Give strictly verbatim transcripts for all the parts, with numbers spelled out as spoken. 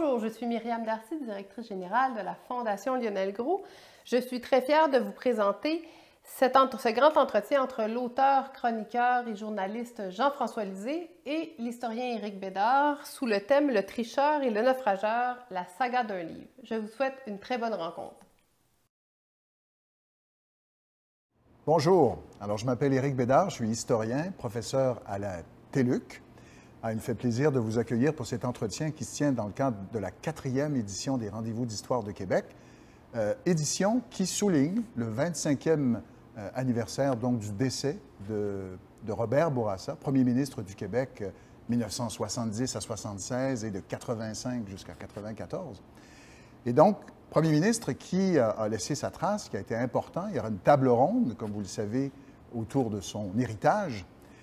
Bonjour, je suis Myriam Darcy, directrice générale de la Fondation Lionel Groulx. Je suis très fière de vous présenter cet entre, ce grand entretien entre l'auteur, chroniqueur et journaliste Jean-François Lisée et l'historien Éric Bédard sous le thème « Le tricheur et le naufrageur, la saga d'un livre ». Je vous souhaite une très bonne rencontre. Bonjour, alors je m'appelle Éric Bédard, je suis historien, professeur à la T L U C. Ah, il me fait plaisir de vous accueillir pour cet entretien qui se tient dans le cadre de la quatrième édition des Rendez-vous d'Histoire de Québec, euh, édition qui souligne le vingt-cinquième euh, anniversaire donc, du décès de, de Robert Bourassa, premier ministre du Québec euh, mille neuf cent soixante-dix à soixante-seize et de quatre-vingt-cinq jusqu'à quatre-vingt-quatorze. Et donc, premier ministre qui a, a laissé sa trace, qui a été important. Il y aura une table ronde, comme vous le savez, autour de son héritage.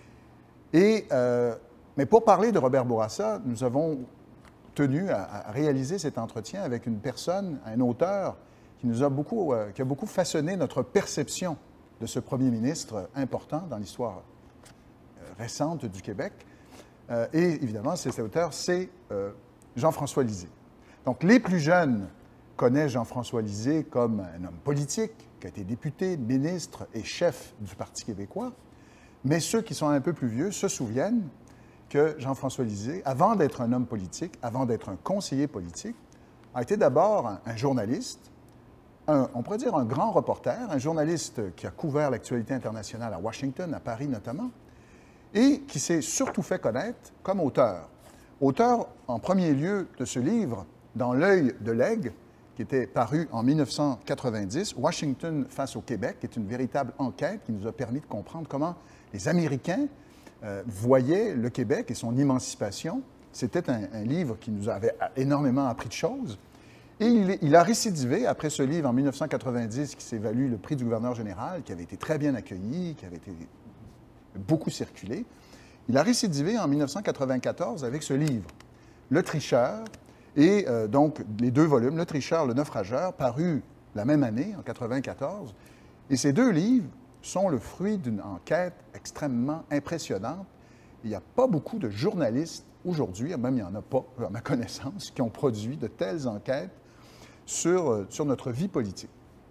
Et... Euh, Mais pour parler de Robert Bourassa, nous avons tenu à, à réaliser cet entretien avec une personne, un auteur, qui nous a beaucoup, euh, qui a beaucoup façonné notre perception de ce premier ministre important dans l'histoire euh, récente du Québec. Euh, et évidemment, cet auteur, c'est euh, Jean-François Lisée. Donc, les plus jeunes connaissent Jean-François Lisée comme un homme politique, qui a été député, ministre et chef du Parti québécois. Mais ceux qui sont un peu plus vieux se souviennent que Jean-François Lisée, avant d'être un homme politique, avant d'être un conseiller politique, a été d'abord un, un journaliste, un, on pourrait dire un grand reporter, un journaliste qui a couvert l'actualité internationale à Washington, à Paris notamment, et qui s'est surtout fait connaître comme auteur. Auteur, en premier lieu, de ce livre, Dans l'œil de l'aigle, qui était paru en mille neuf cent quatre-vingt-dix, Washington face au Québec, qui est une véritable enquête qui nous a permis de comprendre comment les Américains Euh, voyait le Québec et son émancipation. C'était un, un livre qui nous avait énormément appris de choses. Et il, il a récidivé après ce livre en mille neuf cent quatre-vingt-dix qui s'est valu le prix du gouverneur général, qui avait été très bien accueilli, qui avait été beaucoup circulé. Il a récidivé en mille neuf cent quatre-vingt-quatorze avec ce livre, Le tricheur, et euh, donc les deux volumes, Le tricheur, le naufrageur, parus la même année, en quatre-vingt-quatorze. Et ces deux livres sont le fruit d'une enquête extrêmement impressionnante. Il n'y a pas beaucoup de journalistes aujourd'hui, même il n'y en a pas, à ma connaissance, qui ont produit de telles enquêtes sur, sur notre vie politique.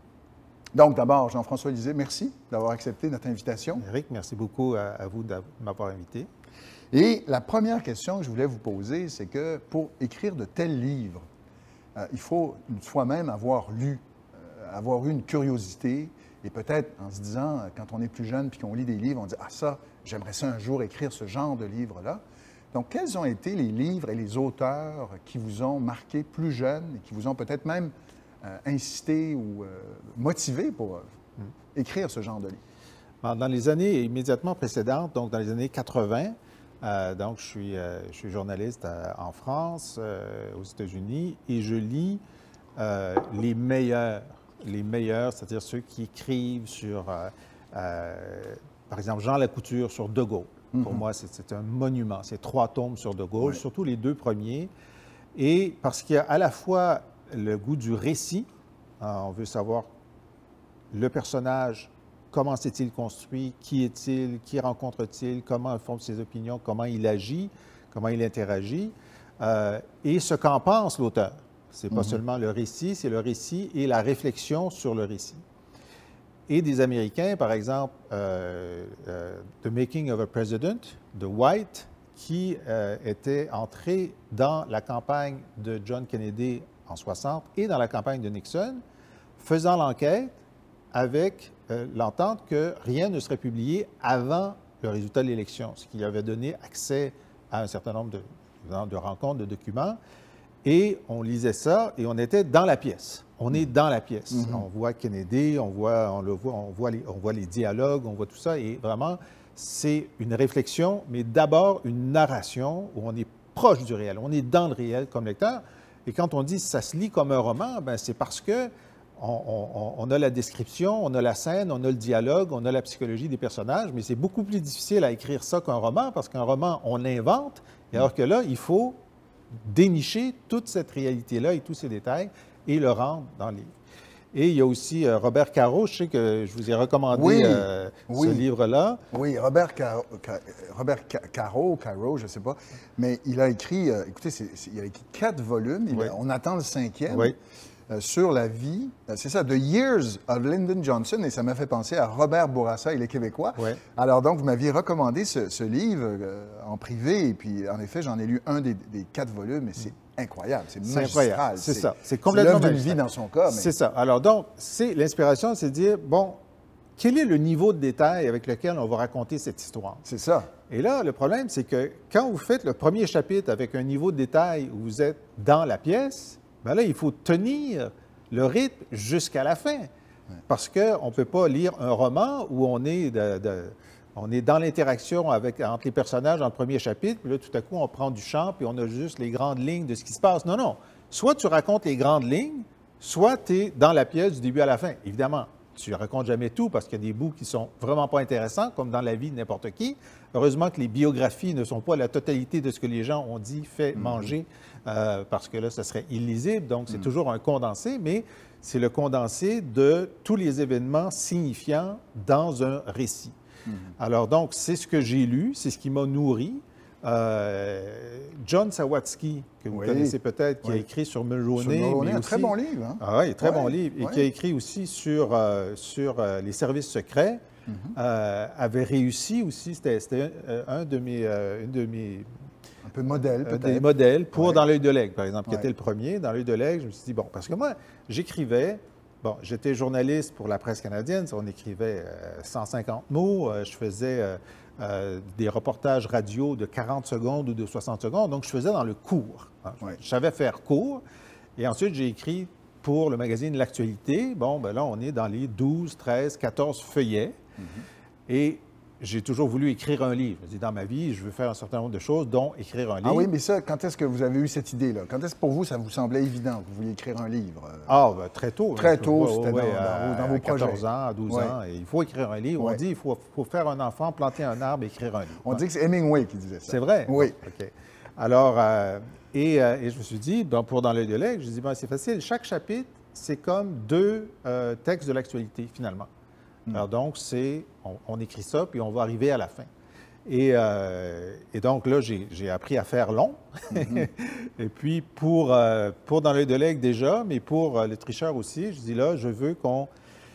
Donc, d'abord, Jean-François Lisée, merci d'avoir accepté notre invitation. Éric, merci beaucoup à, à vous de m'avoir invité. Et la première question que je voulais vous poser, c'est que pour écrire de tels livres, euh, il faut soi-même avoir lu, euh, avoir eu une curiosité. Et peut-être en se disant, quand on est plus jeune puis qu'on lit des livres, on dit « Ah ça, j'aimerais ça un jour écrire ce genre de livre-là ». Donc, quels ont été les livres et les auteurs qui vous ont marqué plus jeune et qui vous ont peut-être même euh, incité ou euh, motivé pour euh, mm. écrire ce genre de livre? Dans les années immédiatement précédentes, donc dans les années quatre-vingt, euh, donc je suis, euh, je suis journaliste euh, en France, euh, aux États-Unis, et je lis euh, les meilleurs les meilleurs, c'est-à-dire ceux qui écrivent sur, euh, euh, par exemple, Jean Lacouture sur De Gaulle. Mm-hmm. Pour moi, c'est un monument. C'est trois tomes sur De Gaulle, oui. Surtout les deux premiers. Et parce qu'il y a à la fois le goût du récit, hein, on veut savoir le personnage, comment s'est-il construit, qui est-il, qui rencontre-t-il, comment il forme ses opinions, comment il agit, comment il interagit, euh, et ce qu'en pense l'auteur. Ce n'est pas mm-hmm. seulement le récit, c'est le récit et la réflexion sur le récit. Et des Américains, par exemple, euh, euh, The Making of a President de White, qui euh, était entré dans la campagne de John Kennedy en soixante et dans la campagne de Nixon, faisant l'enquête avec euh, l'entente que rien ne serait publié avant le résultat de l'élection, ce qui lui avait donné accès à un certain nombre de, de rencontres, de documents. Et on lisait ça et on était dans la pièce. On est dans la pièce. Mm-hmm. On voit Kennedy, on voit, on le voit, on voit, les, on voit les dialogues, on voit tout ça. Et vraiment, c'est une réflexion, mais d'abord une narration où on est proche du réel. On est dans le réel comme lecteur. Et quand on dit ça se lit comme un roman, ben c'est parce que on, on, on a la description, on a la scène, on a le dialogue, on a la psychologie des personnages. Mais c'est beaucoup plus difficile à écrire ça qu'un roman parce qu'un roman, on l'invente. Et alors que là, il faut dénicher toute cette réalité-là et tous ces détails et le rendre dans le livre. Et il y a aussi euh, Robert Caro, je sais que je vous ai recommandé oui, euh, oui. ce livre-là. Oui, Robert Caro, Robert Caro, Caro, je ne sais pas, mais il a écrit, euh, écoutez, c'est, c'est, il a écrit quatre volumes, il oui. a, on attend le cinquième, oui. euh, sur la vie, euh, c'est ça, The Years of Lyndon Johnson, et ça m'a fait penser à Robert Bourassa, il est québécois. Oui. Alors donc, vous m'aviez recommandé ce, ce livre euh, en privé, et puis en effet, j'en ai lu un des, des quatre volumes, et c'est incroyable, c'est magistral. C'est ça, c'est complètement l'œuvre d'une vie dans son cas. Mais... C'est ça. Alors donc, c'est l'inspiration, c'est de dire, bon, quel est le niveau de détail avec lequel on va raconter cette histoire? C'est ça. Et là, le problème, c'est que quand vous faites le premier chapitre avec un niveau de détail où vous êtes dans la pièce, bien là, il faut tenir le rythme jusqu'à la fin. Ouais. Parce qu'on ne peut pas lire un roman où on est de, de On est dans l'interaction avec, entre les personnages dans le premier chapitre, puis là, tout à coup, on prend du champ, puis on a juste les grandes lignes de ce qui se passe. Non, non. Soit tu racontes les grandes lignes, soit tu es dans la pièce du début à la fin. Évidemment, tu ne racontes jamais tout parce qu'il y a des bouts qui ne sont vraiment pas intéressants, comme dans la vie de n'importe qui. Heureusement que les biographies ne sont pas la totalité de ce que les gens ont dit, fait, mm-hmm. manger, euh, parce que là, ce serait illisible. Donc, c'est mm-hmm. toujours un condensé, mais c'est le condensé de tous les événements signifiants dans un récit. Mm-hmm. Alors, donc, c'est ce que j'ai lu, c'est ce qui m'a nourri. Euh, John Sawatsky, que vous oui. connaissez peut-être, qui oui. a écrit sur Mulroney. Sur Mulroney, mais un aussi, très bon livre. Hein? Ah oui, très ouais, bon livre. Et ouais. qui a écrit aussi sur, euh, sur euh, les services secrets. Mm-hmm. euh, avait réussi aussi, c'était, c'était un, un de mes... Euh, une de mes un peu modèle, peut-être. Des modèles pour ouais. Dans l'œil de l'aigle, par exemple, qui ouais. était le premier. Dans l'œil de l'aigle, je me suis dit, bon, parce que moi, j'écrivais... Bon, j'étais journaliste pour la presse canadienne, on écrivait euh, cent cinquante mots, euh, je faisais euh, euh, des reportages radio de quarante secondes ou de soixante secondes, donc je faisais dans le court. Hein. Oui. Je savais faire court, et ensuite j'ai écrit pour le magazine L'Actualité. Bon, ben là, on est dans les douze, treize, quatorze feuillets, mm-hmm. et j'ai toujours voulu écrire un livre. Je dis, dans ma vie, je veux faire un certain nombre de choses, dont écrire un livre. Ah oui, mais ça, quand est-ce que vous avez eu cette idée-là? Quand est-ce que pour vous, ça vous semblait évident que vous vouliez écrire un livre? Ah, ben, très tôt. Très tôt, c'était ouais, dans, dans, dans vos projets. À quatorze ans, à douze ouais. ans, et il faut écrire un livre. Ouais. On dit qu'il faut, faut faire un enfant, planter un arbre, écrire un livre. On ouais. dit que c'est Hemingway qui disait ça. C'est vrai? Oui. OK. Alors, euh, et, euh, et je me suis dit, ben, pour Dans l'œil de l'aigle, je me suis dit, ben, c'est facile. Chaque chapitre, c'est comme deux euh, textes de l'actualité, finalement. Mm. Alors donc, c'est, on, on écrit ça, puis on va arriver à la fin. Et, euh, et donc là, j'ai, j'ai appris à faire long. Mm-hmm. Et puis, pour, euh, pour Dans l'œil de l'aigle déjà, mais pour euh, Le Tricheur aussi, je dis là, je veux qu'on...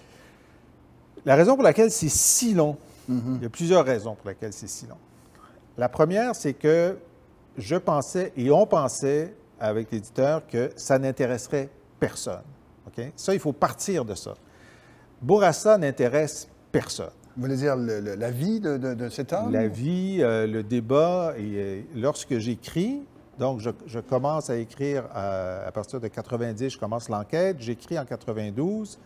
La raison pour laquelle c'est si long, mm-hmm. il y a plusieurs raisons pour lesquelles c'est si long. La première, c'est que je pensais, et on pensait avec l'éditeur, que ça n'intéresserait personne. Okay? Ça, il faut partir de ça. Bourassa n'intéresse personne. Vous voulez dire le, le, la vie de, de, de cet homme? La vie, euh, le débat. Et euh, lorsque j'écris, donc je, je commence à écrire à, à partir de quatre-vingt-dix, je commence l'enquête. J'écris en quatre-vingt-douze.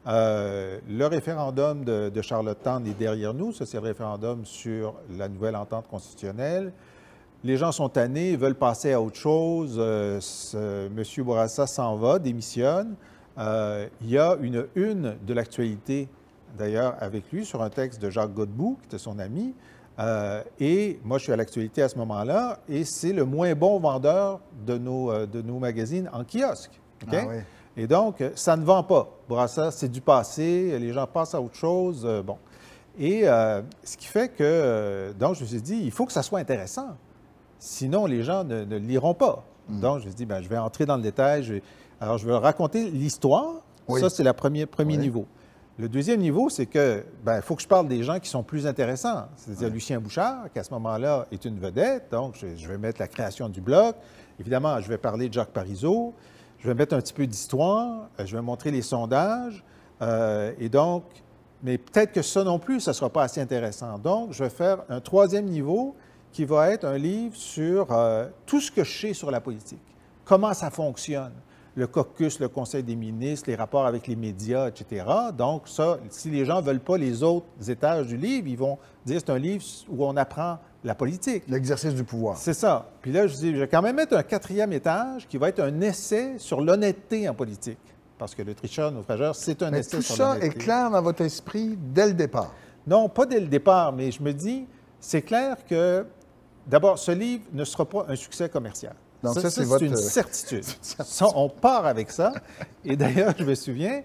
Euh, le référendum de, de Charlottetown est derrière nous. Ça, c'est le référendum sur la nouvelle entente constitutionnelle. Les gens sont tannés, veulent passer à autre chose. Euh, ce, M. Bourassa s'en va, démissionne. Euh, il y a une une de l'actualité, d'ailleurs, avec lui, sur un texte de Jacques Godbout, qui était son ami. Euh, et moi, je suis à l'actualité à ce moment-là, et c'est le moins bon vendeur de nos, euh, de nos magazines en kiosque. Okay? Ah oui. Et donc, ça ne vend pas. Bourassa, c'est du passé, les gens passent à autre chose. Euh, bon. Et euh, ce qui fait que, euh, donc, je me suis dit, il faut que ça soit intéressant. Sinon, les gens ne, ne liront pas. Mm. Donc, je me suis dit, bien, je vais entrer dans le détail. Je vais... Alors, je vais raconter l'histoire. Oui. Ça, c'est le premier, premier oui. niveau. Le deuxième niveau, c'est que, bien, il faut que je parle des gens qui sont plus intéressants. C'est-à-dire oui. Lucien Bouchard, qui à ce moment-là est une vedette. Donc, je, je vais mettre la création du Bloc. Évidemment, je vais parler de Jacques Parizeau. Je vais mettre un petit peu d'histoire. Je vais montrer les sondages. Euh, et donc, mais peut-être que ça non plus, ça ne sera pas assez intéressant. Donc, je vais faire un troisième niveau qui va être un livre sur euh, tout ce que je sais sur la politique. Comment ça fonctionne. Le caucus, le Conseil des ministres, les rapports avec les médias, et cetera. Donc, ça, si les gens ne veulent pas les autres étages du livre, ils vont dire que c'est un livre où on apprend la politique. L'exercice du pouvoir. C'est ça. Puis là, je dis, je vais quand même mettre un quatrième étage qui va être un essai sur l'honnêteté en politique. Parce que Le Tricheur, naufrageur, c'est un mais essai sur Tout l'honnêteté. ça est clair dans votre esprit dès le départ? Non, pas dès le départ, mais je me dis, c'est clair que, d'abord, ce livre ne sera pas un succès commercial. Donc ça, ça c'est, c'est votre... une certitude. Ça, on part avec ça. Et d'ailleurs, je me souviens,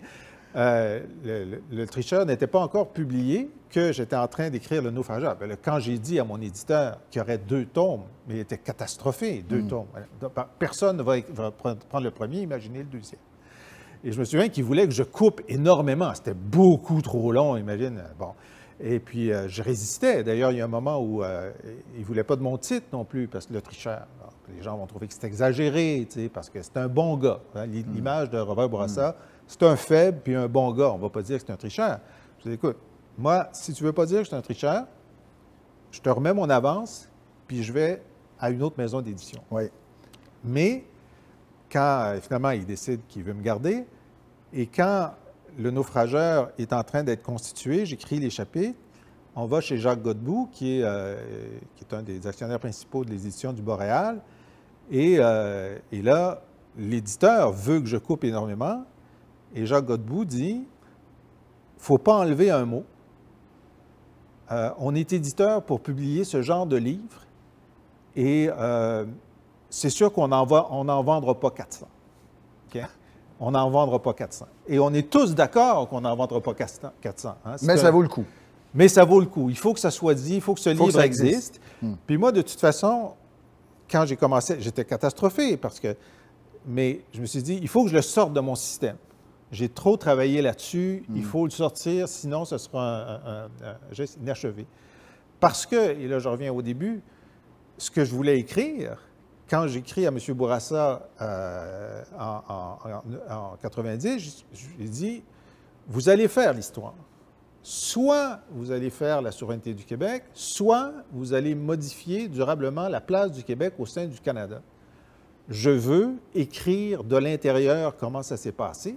euh, le, le, le tricheur n'était pas encore publié que j'étais en train d'écrire Le Naufrageur. Bien, quand j'ai dit à mon éditeur qu'il y aurait deux tomes, mais il était catastrophé, deux mm. tomes. Personne ne va, va prendre le premier, imaginez le deuxième. Et je me souviens qu'il voulait que je coupe énormément. C'était beaucoup trop long, imagine. Bon. Et puis, euh, je résistais. D'ailleurs, il y a un moment où euh, il ne voulait pas de mon titre non plus, parce que le tricheur. Alors, les gens vont trouver que c'est exagéré, tu sais, parce que c'est un bon gars. Hein. L'image de Robert Bourassa, mm. c'est un faible puis un bon gars. On ne va pas dire que c'est un tricheur. Je dis, écoute, moi, si tu ne veux pas dire que je suis un tricheur, je te remets mon avance, puis je vais à une autre maison d'édition. Oui. Mais quand, euh, finalement, il décide qu'il veut me garder, et quand Le Naufrageur est en train d'être constitué, j'écris les chapitres, on va chez Jacques Godbout, qui est, euh, qui est un des actionnaires principaux de l'édition du Boréal, et, euh, et là, l'éditeur veut que je coupe énormément, et Jacques Godbout dit, il ne faut pas enlever un mot. Euh, on est éditeur pour publier ce genre de livre, et euh, c'est sûr qu'on n'en vendra pas quatre cents. Okay? On n'en vendra pas quatre cents. Et on est tous d'accord qu'on n'en vendra pas quatre cents. Hein? Mais ça vaut le coup. Mais ça vaut le coup. Il faut que ça soit dit, il faut que ce faut livre que existe. existe. Hmm. Puis moi, de toute façon, quand j'ai commencé, j'étais catastrophé parce que... Mais je me suis dit, il faut que je le sorte de mon système. J'ai trop travaillé là-dessus, hmm. il faut le sortir, sinon ce sera un, un, un, un inachevé. Parce que, et là je reviens au début, ce que je voulais écrire, quand j'écris à M. Bourassa euh, en, en, en quatre-vingt-dix, j'ai dit, vous allez faire l'histoire. Soit vous allez faire la souveraineté du Québec, soit vous allez modifier durablement la place du Québec au sein du Canada. Je veux écrire de l'intérieur comment ça s'est passé.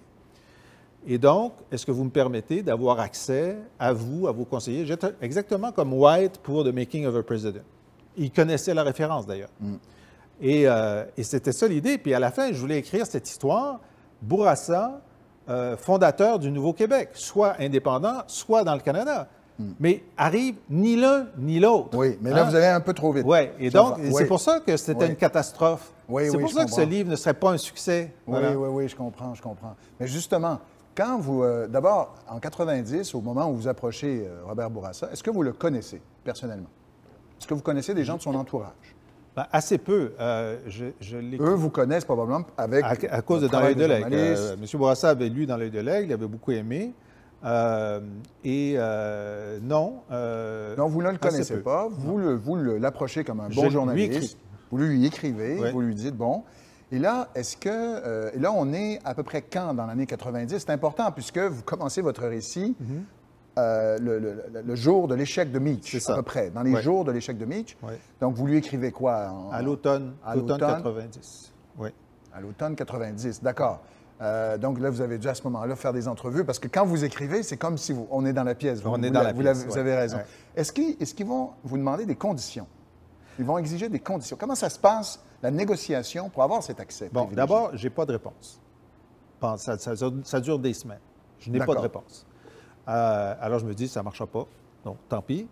Et donc, est-ce que vous me permettez d'avoir accès à vous, à vos conseillers? J'étais exactement comme White pour The Making of a President. Il connaissait la référence, d'ailleurs. Mm. Et, euh, et c'était ça l'idée. Puis à la fin, je voulais écrire cette histoire, Bourassa, euh, fondateur du Nouveau-Québec, soit indépendant, soit dans le Canada. Mm. Mais arrive ni l'un ni l'autre. Oui, mais là, hein? Vous allez un peu trop vite. Oui, et donc, oui. c'est pour ça que c'était oui. une catastrophe. Oui, c'est oui, pour ça comprends. que ce livre ne serait pas un succès. Oui, voilà. oui, oui, je comprends, je comprends. Mais justement, quand vous... Euh, d'abord, en quatre-vingt-dix, au moment où vous approchez euh, Robert Bourassa, est-ce que vous le connaissez personnellement? Est-ce que vous connaissez des gens de son entourage? Ben, assez peu. Euh, je, je Eux vous connaissent probablement avec... À, à cause de Dans l'œil de l'aigle. Euh, M. Bourassa avait lu Dans l'œil de l'aigle, il avait beaucoup aimé. Euh, et euh, non... Euh, non, vous ne le connaissez pas. Vous, le, vous l'approchez comme un bon je journaliste. Lui vous lui écrivez, oui. vous lui dites, bon... Et là, est-ce que... Euh, et là, on est à peu près quand dans l'année quatre-vingt-dix? C'est important puisque vous commencez votre récit mm-hmm. euh, le, le, le jour de l'échec de Meach, à peu près, dans les oui. jours de l'échec de Meach. Oui. Donc, vous lui écrivez quoi? En, à l'automne quatre-vingt-dix. Oui. À l'automne quatre-vingt-dix, d'accord. Euh, donc là, vous avez dû à ce moment-là faire des entrevues parce que quand vous écrivez, c'est comme si vous, on est dans la pièce. Vous, on est vous dans la, la vous pièce, Vous ouais. avez raison. Ouais. Est-ce qu'ils est-ce qu'ils vont vous demander des conditions? Ils vont exiger des conditions. Comment ça se passe, la négociation, pour avoir cet accès? Bon, d'abord, je n'ai pas de réponse. Ça, ça, ça dure des semaines. Je n'ai pas de réponse. Euh, alors, je me dis, ça ne marchera pas. Donc, tant pis.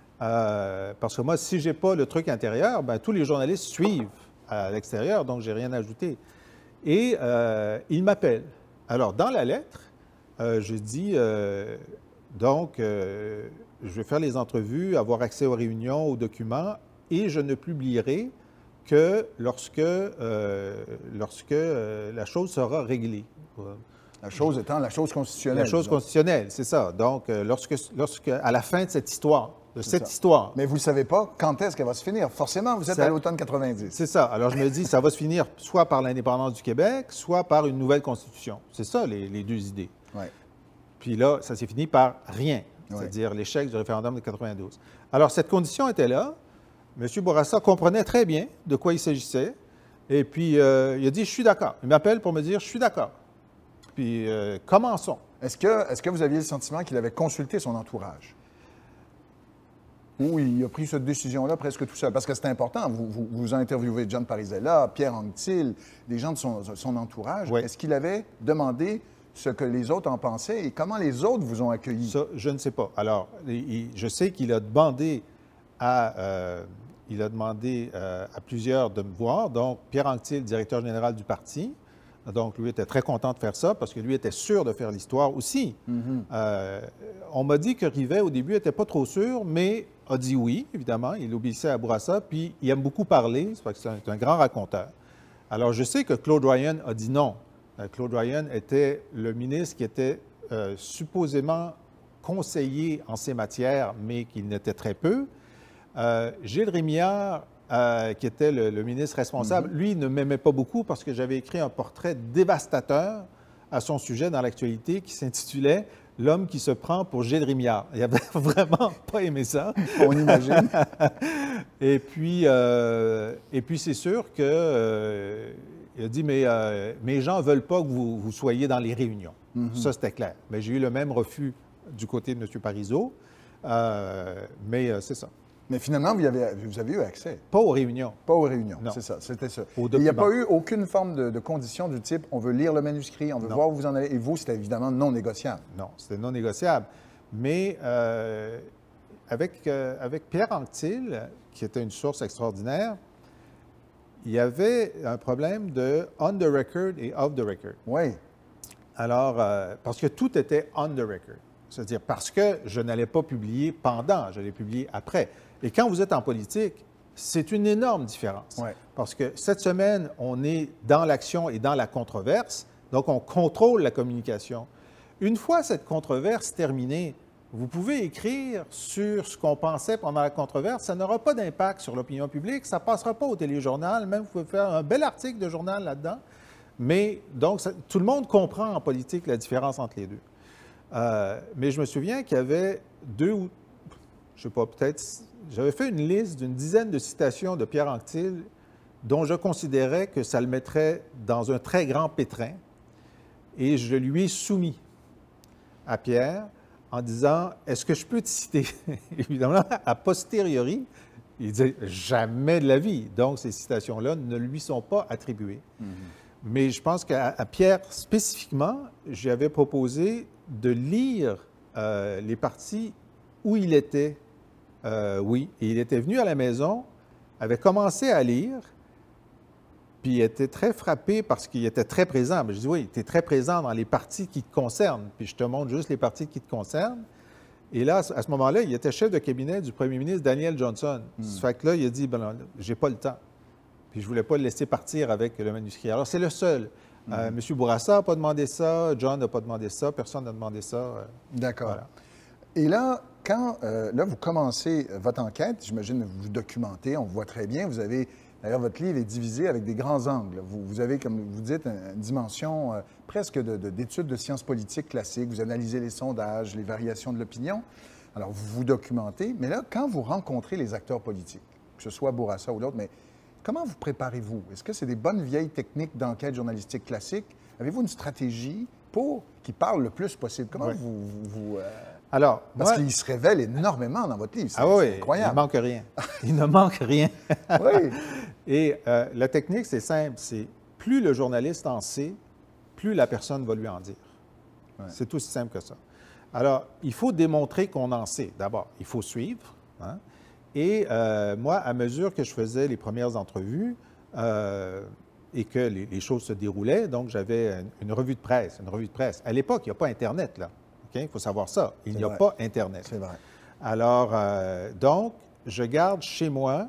Euh, parce que moi, si je n'ai pas le truc intérieur, ben, tous les journalistes suivent à l'extérieur, donc je n'ai rien à ajouter. Et euh, ils m'appellent. Alors, dans la lettre, euh, je dis, euh, donc, euh, je vais faire les entrevues, avoir accès aux réunions, aux documents, et je ne publierai que lorsque, euh, lorsque euh, la chose sera réglée. La chose étant la chose constitutionnelle. La chose donc. constitutionnelle, c'est ça. Donc, euh, lorsque, lorsque, à la fin de cette histoire, de cette ça. histoire... Mais vous ne savez pas quand est-ce qu'elle va se finir. Forcément, vous êtes ça, à l'automne quatre-vingt-dix. C'est ça. Alors, je me dis, ça va se finir soit par l'indépendance du Québec, soit par une nouvelle constitution. C'est ça, les, les deux idées. Ouais. Puis là, ça s'est fini par rien, ouais. c'est-à-dire l'échec du référendum de quatre-vingt-douze. Alors, cette condition était là. M. Bourassa comprenait très bien de quoi il s'agissait. Et puis, euh, il a dit, je suis d'accord. Il m'appelle pour me dire, je suis d'accord. Puis, euh, commençons. Est-ce que, est-ce que vous aviez le sentiment qu'il avait consulté son entourage? Ou il a pris cette décision-là presque tout seul? Parce que c'est important. Vous, vous, vous interviewez John Parizella, Pierre Anctil, des gens de son, son entourage. Oui. Est-ce qu'il avait demandé ce que les autres en pensaient et comment les autres vous ont accueilli? Ça, je ne sais pas. Alors, il, je sais qu'il a demandé à... Euh, Il a demandé euh, à plusieurs de me voir, donc Pierre Anctil, directeur général du parti, Donc, lui était très content de faire ça parce que lui était sûr de faire l'histoire aussi. Mm-hmm. euh, on m'a dit que Rivet, au début, n'était pas trop sûr, mais a dit oui, évidemment. Il obéissait à Bourassa, puis il aime beaucoup parler, c'est parce que c'est un, un grand raconteur. Alors, je sais que Claude Ryan a dit non. Euh, Claude Ryan était le ministre qui était euh, supposément conseiller en ces matières, mais qu'il n'était très peu. Euh, Gilles Rémillard, euh, qui était le, le ministre responsable, mm-hmm. lui, ne m'aimait pas beaucoup parce que j'avais écrit un portrait dévastateur à son sujet dans l'actualité qui s'intitulait « L'homme qui se prend pour Gilles Rémillard ». Il n'avait vraiment pas aimé ça. On imagine. Et puis, euh, et puis c'est sûr que euh, il a dit, mais euh, mes gens ne veulent pas que vous, vous soyez dans les réunions. Mm-hmm. Ça, c'était clair. Mais j'ai eu le même refus du côté de M. Parizeau, euh, mais euh, c'est ça. Mais finalement, vous avez, vous avez eu accès. Pas aux réunions. Pas aux réunions, non. C'est ça, c'était ça. Il n'y a pas eu aucune forme de, de condition du type, on veut lire le manuscrit, on veut non. voir où vous en allez. Et vous, c'était évidemment non négociable. Non, c'était non négociable. Mais euh, avec, euh, avec Pierre Anctil, qui était une source extraordinaire, il y avait un problème de on the record et off the record. Oui. Alors, euh, parce que tout était on the record. C'est-à-dire parce que je n'allais pas publier pendant, j'allais publier après. Et quand vous êtes en politique, c'est une énorme différence. Ouais. Parce que cette semaine, on est dans l'action et dans la controverse, donc on contrôle la communication. Une fois cette controverse terminée, vous pouvez écrire sur ce qu'on pensait pendant la controverse, ça n'aura pas d'impact sur l'opinion publique, ça ne passera pas au téléjournal, même vous pouvez faire un bel article de journal là-dedans. Mais donc, ça, tout le monde comprend en politique la différence entre les deux. Euh, mais je me souviens qu'il y avait deux ou, je ne sais pas, peut-être, j'avais fait une liste d'une dizaine de citations de Pierre Anctil dont je considérais que ça le mettrait dans un très grand pétrin. Et je lui ai soumis à Pierre en disant, est-ce que je peux te citer? Évidemment, a posteriori, il disait, jamais de la vie. Donc, ces citations-là ne lui sont pas attribuées. Mm-hmm. Mais je pense qu'à Pierre, spécifiquement, j'avais proposé de lire euh, les parties où il était, euh, oui. Et il était venu à la maison, avait commencé à lire, puis il était très frappé parce qu'il était très présent. Mais je dis, oui, tu es très présent dans les parties qui te concernent, puis je te montre juste les parties qui te concernent. Et là, à ce moment-là, il était chef de cabinet du premier ministre Daniel Johnson. Mm. Ça fait que là, il a dit, ben, j'ai pas le temps. Puis je ne voulais pas le laisser partir avec le manuscrit. Alors, c'est le seul. Mm-hmm. Euh, M. Bourassa n'a pas demandé ça, John n'a pas demandé ça, personne n'a demandé ça. Euh, D'accord. Voilà. Et là, quand euh, là, vous commencez votre enquête, j'imagine vous vous documentez, on voit très bien, vous avez, d'ailleurs, votre livre est divisé avec des grands angles. Vous, vous avez, comme vous dites, une, une dimension euh, presque de, de, d'études de sciences politiques classiques. Vous analysez les sondages, les variations de l'opinion. Alors, vous vous documentez. Mais là, quand vous rencontrez les acteurs politiques, que ce soit Bourassa ou l'autre, mais comment vous préparez-vous? Est-ce que c'est des bonnes vieilles techniques d'enquête journalistique classique? Avez-vous une stratégie pour qu'ils parlent le plus possible? Comment oui. vous... vous, vous euh... Alors, Parce moi... qu'il se révèle énormément dans votre livre. C'est, ah oui, c'est incroyable. Il ne manque rien. Il ne manque rien. Oui. Et euh, la technique, c'est simple. C'est plus le journaliste en sait, plus la personne va lui en dire. Ouais. C'est aussi simple que ça. Alors, il faut démontrer qu'on en sait. D'abord, il faut suivre. Hein? Et euh, moi, à mesure que je faisais les premières entrevues euh, et que les, les choses se déroulaient, donc j'avais une, une revue de presse, une revue de presse. À l'époque, il n'y a pas Internet, là. Okay? Il faut savoir ça. Il n'y a pas Internet. C'est vrai. Alors, euh, donc, je garde chez moi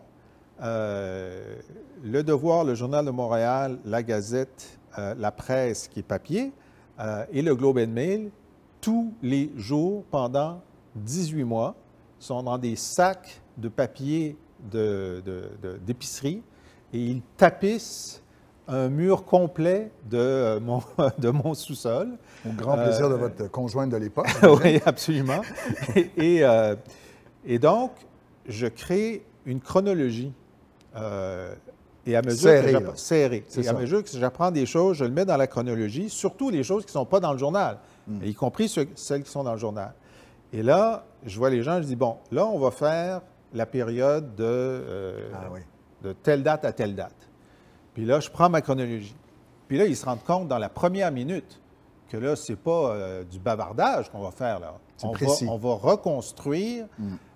euh, Le Devoir, le Journal de Montréal, la Gazette, euh, la presse qui est papier euh, et le Globe and Mail tous les jours pendant dix-huit mois. Ils sont dans des sacs de papier de, de, de, d'épicerie et ils tapissent un mur complet de mon, de mon sous-sol. Au grand plaisir euh, de votre conjointe de l'époque. Oui, absolument. et, et, euh, et donc, je crée une chronologie. Euh, et à mesure serré, que j'apprends, serré. C'est et ça. à mesure que j'apprends des choses, je le mets dans la chronologie, surtout les choses qui ne sont pas dans le journal, mm. y compris ceux, celles qui sont dans le journal. Et là, je vois les gens, je dis, bon, là, on va faire la période de, euh, ah, oui. de telle date à telle date. Puis là, je prends ma chronologie. Puis là, ils se rendent compte dans la première minute que là, ce n'est pas euh, du bavardage qu'on va faire, là. C'est on précis. Va, on va reconstruire mm.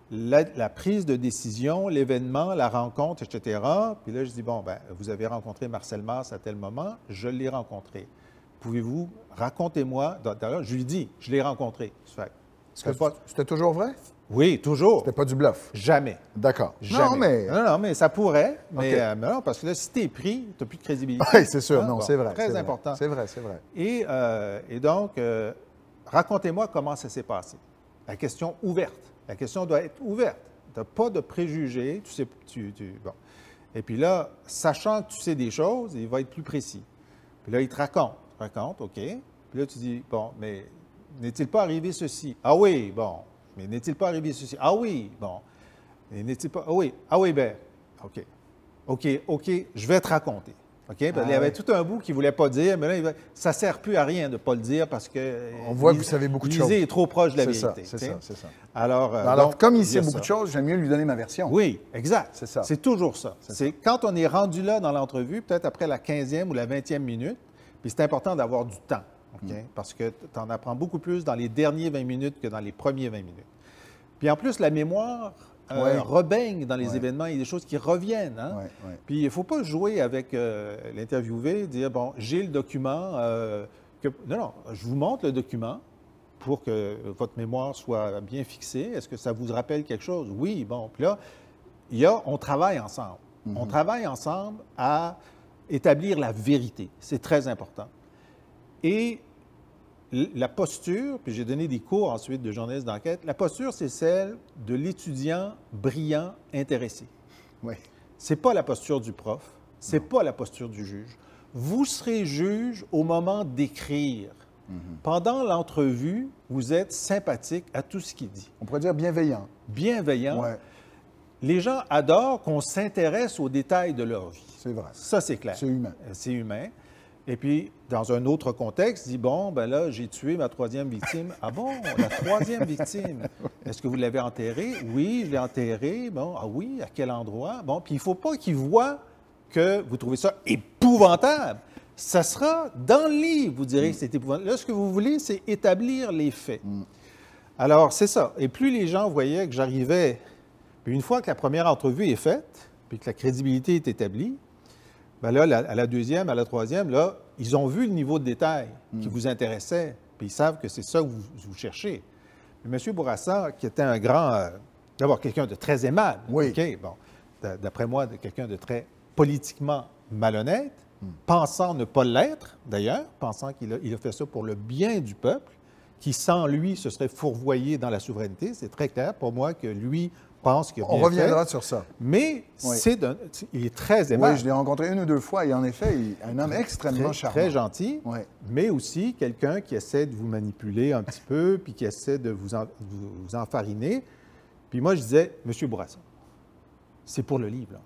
la, la prise de décision, l'événement, la rencontre, et cetera. Puis là, je dis, bon, ben, vous avez rencontré Marcel Mars à tel moment, je l'ai rencontré. Pouvez-vous, racontez-moi, d'ailleurs, je lui dis, je l'ai rencontré. C'était pas... toujours vrai? Oui, toujours. C'était pas du bluff? Jamais. D'accord. Jamais. Non, mais... Non, non, mais ça pourrait, mais, okay. euh, mais non, parce que là, si t'es pris, t'as plus de crédibilité. Oui, c'est sûr, hein? non, bon, c'est vrai. Très vrai. important. C'est vrai, c'est vrai. Et, euh, et donc, euh, racontez-moi comment ça s'est passé. La question ouverte. La question doit être ouverte. Tu n'as pas de préjugés. Tu sais, tu, tu, bon. Et puis là, sachant que tu sais des choses, il va être plus précis. Puis là, il te raconte. Il te raconte, OK. Puis là, tu dis, bon, mais n'est-il pas arrivé ceci? Ah oui, bon. Mais n'est-il pas arrivé ceci? Ah oui, bon. Mais n'est-il pas... Ah oui, ah oui, ben, OK. OK, OK, je vais te raconter. OK? Ah, il y avait oui. tout un bout qu'il ne voulait pas dire, mais là, va... ça ne sert plus à rien de ne pas le dire parce que... On voit que vous savez beaucoup de choses. Lisée est trop proche de la vérité. C'est ça, c'est ça. Alors, euh, Alors donc, comme il sait beaucoup ça. de choses, j'aime mieux lui donner ma version. Oui, exact. C'est ça. C'est toujours ça. C'est quand on est rendu là dans l'entrevue, peut-être après la quinzième ou la vingtième minute, puis c'est important d'avoir du temps, OK? Mm. Parce que tu en apprends beaucoup plus dans les derniers vingt minutes que dans les premiers vingt minutes. Puis en plus, la mémoire... Euh, ouais. rebaigne dans les ouais. événements, il y a des choses qui reviennent. Hein? Ouais, ouais. Puis il ne faut pas jouer avec euh, l'interviewé, dire, bon, j'ai le document. Euh, que... Non, non, je vous montre le document pour que votre mémoire soit bien fixée. Est-ce que ça vous rappelle quelque chose? Oui, bon. Puis là, il y a, on travaille ensemble. Mm-hmm. On travaille ensemble à établir la vérité. C'est très important. Et la posture, puis j'ai donné des cours ensuite de journaliste d'enquête, la posture, c'est celle de l'étudiant brillant, intéressé. Oui. Ce n'est pas la posture du prof, ce n'est pas la posture du juge. Vous serez juge au moment d'écrire. Mm-hmm. Pendant l'entrevue, vous êtes sympathique à tout ce qu'il dit. On pourrait dire bienveillant. Bienveillant. Ouais. Les gens adorent qu'on s'intéresse aux détails de leur vie. C'est vrai. Ça, c'est clair. C'est humain. C'est humain. Et puis, dans un autre contexte, dit, bon, ben là, j'ai tué ma troisième victime. Ah bon, la troisième victime. Est-ce que vous l'avez enterrée? Oui, je l'ai enterrée. Bon, ah oui, à quel endroit? Bon, puis il ne faut pas qu'ils voient que vous trouvez ça épouvantable. Ça sera dans le livre, vous direz mm. que c'est épouvantable. Là, ce que vous voulez, c'est établir les faits. Mm. Alors, c'est ça. Et plus les gens voyaient que j'arrivais, puis une fois que la première entrevue est faite, puis que la crédibilité est établie, bien là, à la deuxième, à la troisième, là, ils ont vu le niveau de détail mm. qui vous intéressait, puis ils savent que c'est ça que vous, vous cherchez. Mais M. Bourassa, qui était un grand... Euh, d'abord, quelqu'un de très aimable. Oui. OK, bon, d'après moi, quelqu'un de très politiquement malhonnête, mm. pensant ne pas l'être, d'ailleurs, pensant qu'il a, il a fait ça pour le bien du peuple, qui, sans lui, se serait fourvoyé dans la souveraineté. C'est très clair pour moi que lui... pense qu'il a bien On reviendra fait, sur ça. Mais oui. c'est un, il est très aimable. Oui, je l'ai rencontré une ou deux fois et en effet, il est un homme extrêmement très, charmant. Très gentil, oui. mais aussi quelqu'un qui essaie de vous manipuler un petit peu puis qui essaie de vous, en, vous, vous enfariner. Puis moi, je disais, M. Bourassa, c'est pour le livre, là.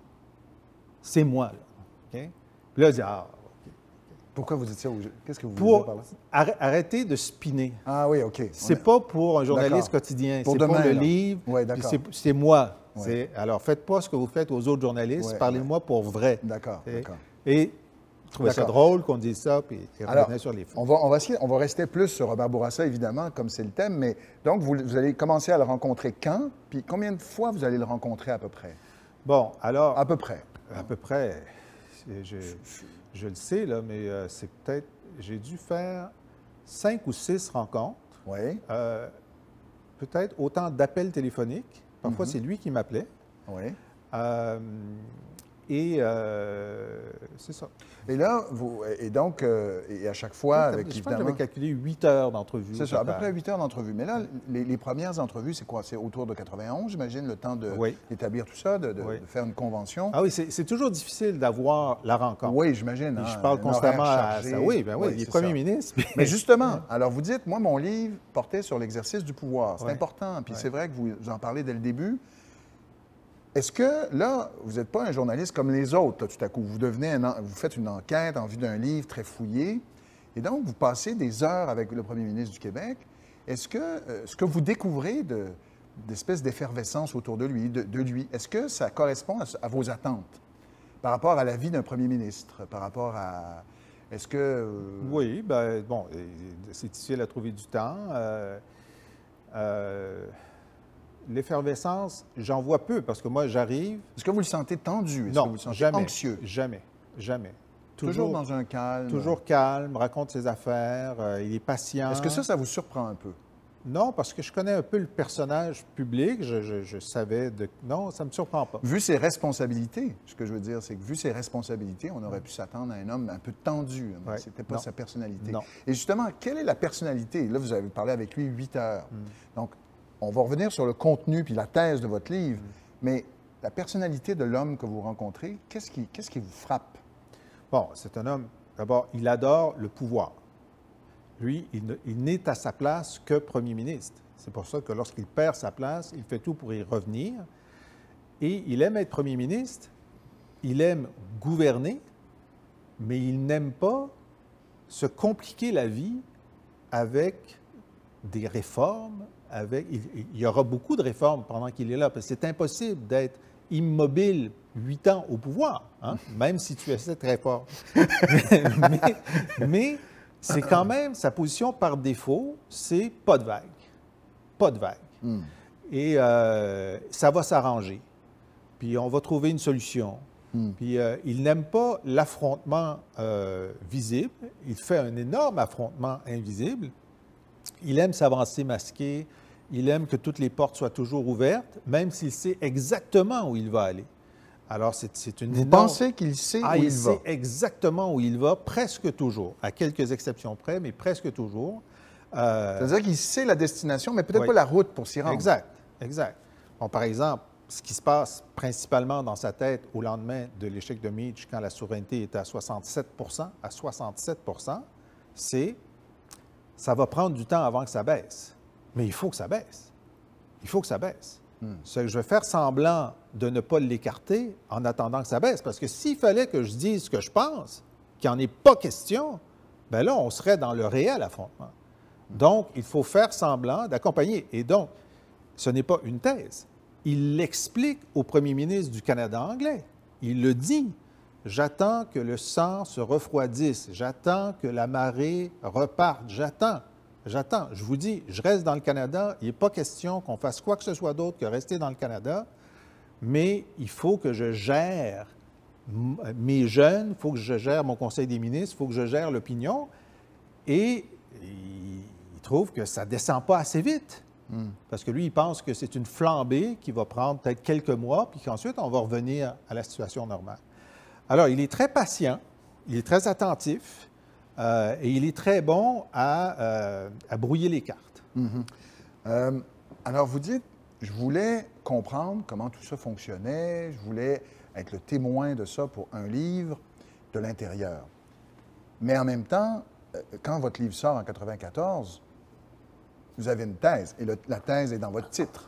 C'est moi, là. Okay? Puis là, il dit, ah, pourquoi vous dites ça? Qu'est-ce que vous pour voulez dire par là? Arrêter de spinner. Ah oui, OK. C'est est... pas pour un journaliste quotidien, c'est pour le là. livre, ouais, c'est moi. Ouais. Alors, faites pas ce que vous faites aux autres journalistes, ouais, parlez-moi ouais. pour vrai. D'accord, d'accord. Et je trouvais ça drôle qu'on dise ça, puis il revenait sur les faits. On va, on, va, on va rester plus sur Robert Bourassa, évidemment, comme c'est le thème, mais donc, vous, vous allez commencer à le rencontrer quand? Puis combien de fois vous allez le rencontrer à peu près? Bon, alors... À peu près. À peu près, je, je le sais, là, mais euh, c'est peut-être... J'ai dû faire cinq ou six rencontres. Oui. Euh, peut-être autant d'appels téléphoniques. Parfois, mm-hmm. c'est lui qui m'appelait. Oui. Euh, et euh, c'est ça. Et là, vous, et donc, euh, et à chaque fois, je avec pense évidemment... que j'avais calculé huit heures d'entrevue. C'est ça, à peu près huit heures d'entrevue. Mais là, les, les premières entrevues, c'est quoi? C'est autour de quatre-vingt-onze, j'imagine, le temps d'établir oui. tout ça, de, de, oui. de faire une convention. Ah oui, c'est toujours difficile d'avoir la rencontre. Oui, j'imagine. Hein, je parle constamment à ça. Oui, ben oui, oui les premiers ministres. Puis... Mais justement, alors vous dites, moi, mon livre portait sur l'exercice du pouvoir. C'est oui. important. Puis oui. c'est vrai que vous en parlez dès le début. Est-ce que, là, vous n'êtes pas un journaliste comme les autres, là, tout à coup? Vous devenez un, vous faites une enquête en vue d'un livre très fouillé, et donc vous passez des heures avec le premier ministre du Québec. Est-ce que euh, ce que vous découvrez de, d'espèces d'effervescence autour de lui, de, de lui, est-ce que ça correspond à, à vos attentes par rapport à la vie d'un premier ministre, par rapport à... Est-ce que... Euh... Oui, bien, bon, c'est difficile à trouver du temps. Euh, euh... l'effervescence, j'en vois peu parce que moi, j'arrive. Est-ce que vous le sentez tendu? Est-ce Non, que vous le sentez jamais, anxieux? Jamais, jamais. Toujours, toujours dans un calme? Toujours calme, raconte ses affaires, euh, il est patient. Est-ce que ça, ça vous surprend un peu? Non, parce que je connais un peu le personnage public, je, je, je savais de... Non, ça ne me surprend pas. Vu ses responsabilités, ce que je veux dire, c'est que vu ses responsabilités, on aurait pu s'attendre à un homme un peu tendu, mais ouais. ce n'était pas non. sa personnalité. Non. Et justement, quelle est la personnalité? Là, vous avez parlé avec lui huit heures. Mm. Donc, on va revenir sur le contenu puis la thèse de votre livre, mm. mais la personnalité de l'homme que vous rencontrez, qu'est-ce qui, qu'est-ce qui vous frappe? Bon, c'est un homme, d'abord, il adore le pouvoir. Lui, il, il n'est à sa place que premier ministre. C'est pour ça que lorsqu'il perd sa place, il fait tout pour y revenir. Et il aime être premier ministre, il aime gouverner, mais il n'aime pas se compliquer la vie avec des réformes. Avec, il, il y aura beaucoup de réformes pendant qu'il est là, parce que c'est impossible d'être immobile huit ans au pouvoir, hein, même si tu essaies très fort. mais... mais c'est quand même, sa position par défaut, c'est pas de vague. Pas de vague. Mm. Et euh, ça va s'arranger. Puis on va trouver une solution. Mm. Puis euh, il n'aime pas l'affrontement euh, visible. Il fait un énorme affrontement invisible. Il aime s'avancer masqué. Il aime que toutes les portes soient toujours ouvertes, même s'il sait exactement où il va aller. Alors, c'est, c'est une Vous énorme... pensez qu'il sait ah, où il, il va? Il sait exactement où il va, presque toujours, à quelques exceptions près, mais presque toujours. Euh... C'est-à-dire qu'il sait la destination, mais peut-être oui. pas la route pour s'y rendre. Exact, exact. Bon, par exemple, ce qui se passe principalement dans sa tête au lendemain de l'échec de Meach, quand la souveraineté était à soixante-sept pour cent, à soixante-sept pour cent, c'est ça va prendre du temps avant que ça baisse. Mais il faut que ça baisse. Il faut que ça baisse. Hmm. Ce que je vais faire semblant de ne pas l'écarter en attendant que ça baisse. Parce que s'il fallait que je dise ce que je pense, qu'il n'y en ait pas question, bien là, on serait dans le réel affrontement. Hmm. Donc, il faut faire semblant d'accompagner. Et donc, ce n'est pas une thèse. Il l'explique au premier ministre du Canada anglais. Il le dit. J'attends que le sang se refroidisse. J'attends que la marée reparte. J'attends. J'attends. Je vous dis, je reste dans le Canada. Il n'est pas question qu'on fasse quoi que ce soit d'autre que rester dans le Canada. Mais il faut que je gère mes jeunes, il faut que je gère mon conseil des ministres, il faut que je gère l'opinion. Et il trouve que ça ne descend pas assez vite. Mm. Parce que lui, il pense que c'est une flambée qui va prendre peut-être quelques mois, puis qu'ensuite, on va revenir à la situation normale. Alors, il est très patient, il est très attentif. Euh, et il est très bon à, euh, à brouiller les cartes. Mm-hmm. euh, alors, vous dites, je voulais comprendre comment tout ça fonctionnait, je voulais être le témoin de ça pour un livre de l'intérieur. Mais en même temps, quand votre livre sort en quatre-vingt-quatorze, vous avez une thèse, et le, la thèse est dans votre titre.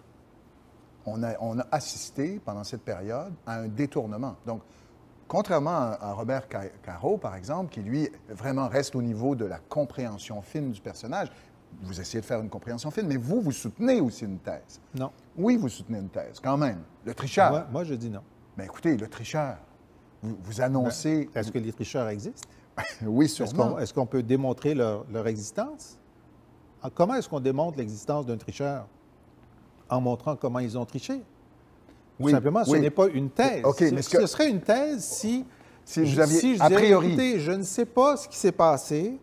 On a, on a assisté, pendant cette période, à un détournement. Donc, contrairement à Robert Caro, par exemple, qui, lui, vraiment reste au niveau de la compréhension fine du personnage, vous essayez de faire une compréhension fine, mais vous, vous soutenez aussi une thèse. Non. Oui, vous soutenez une thèse, quand même. Le tricheur. Moi, moi je dis non. Mais écoutez, le tricheur, vous, vous annoncez... Ben, est-ce que les tricheurs existent? Oui, sûrement. Est-ce qu'on, est-ce qu'on peut démontrer leur, leur existence? Comment est-ce qu'on démontre l'existence d'un tricheur? En montrant comment ils ont triché. Tout oui, simplement, ce oui. n'est pas une thèse. Okay, ce, mais ce que... serait une thèse si, si vous aviez, si je a disais, priori, écoutez, je ne sais pas ce qui s'est passé,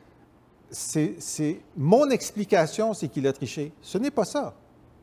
c'est, c'est mon explication, c'est qu'il a triché. Ce n'est pas ça.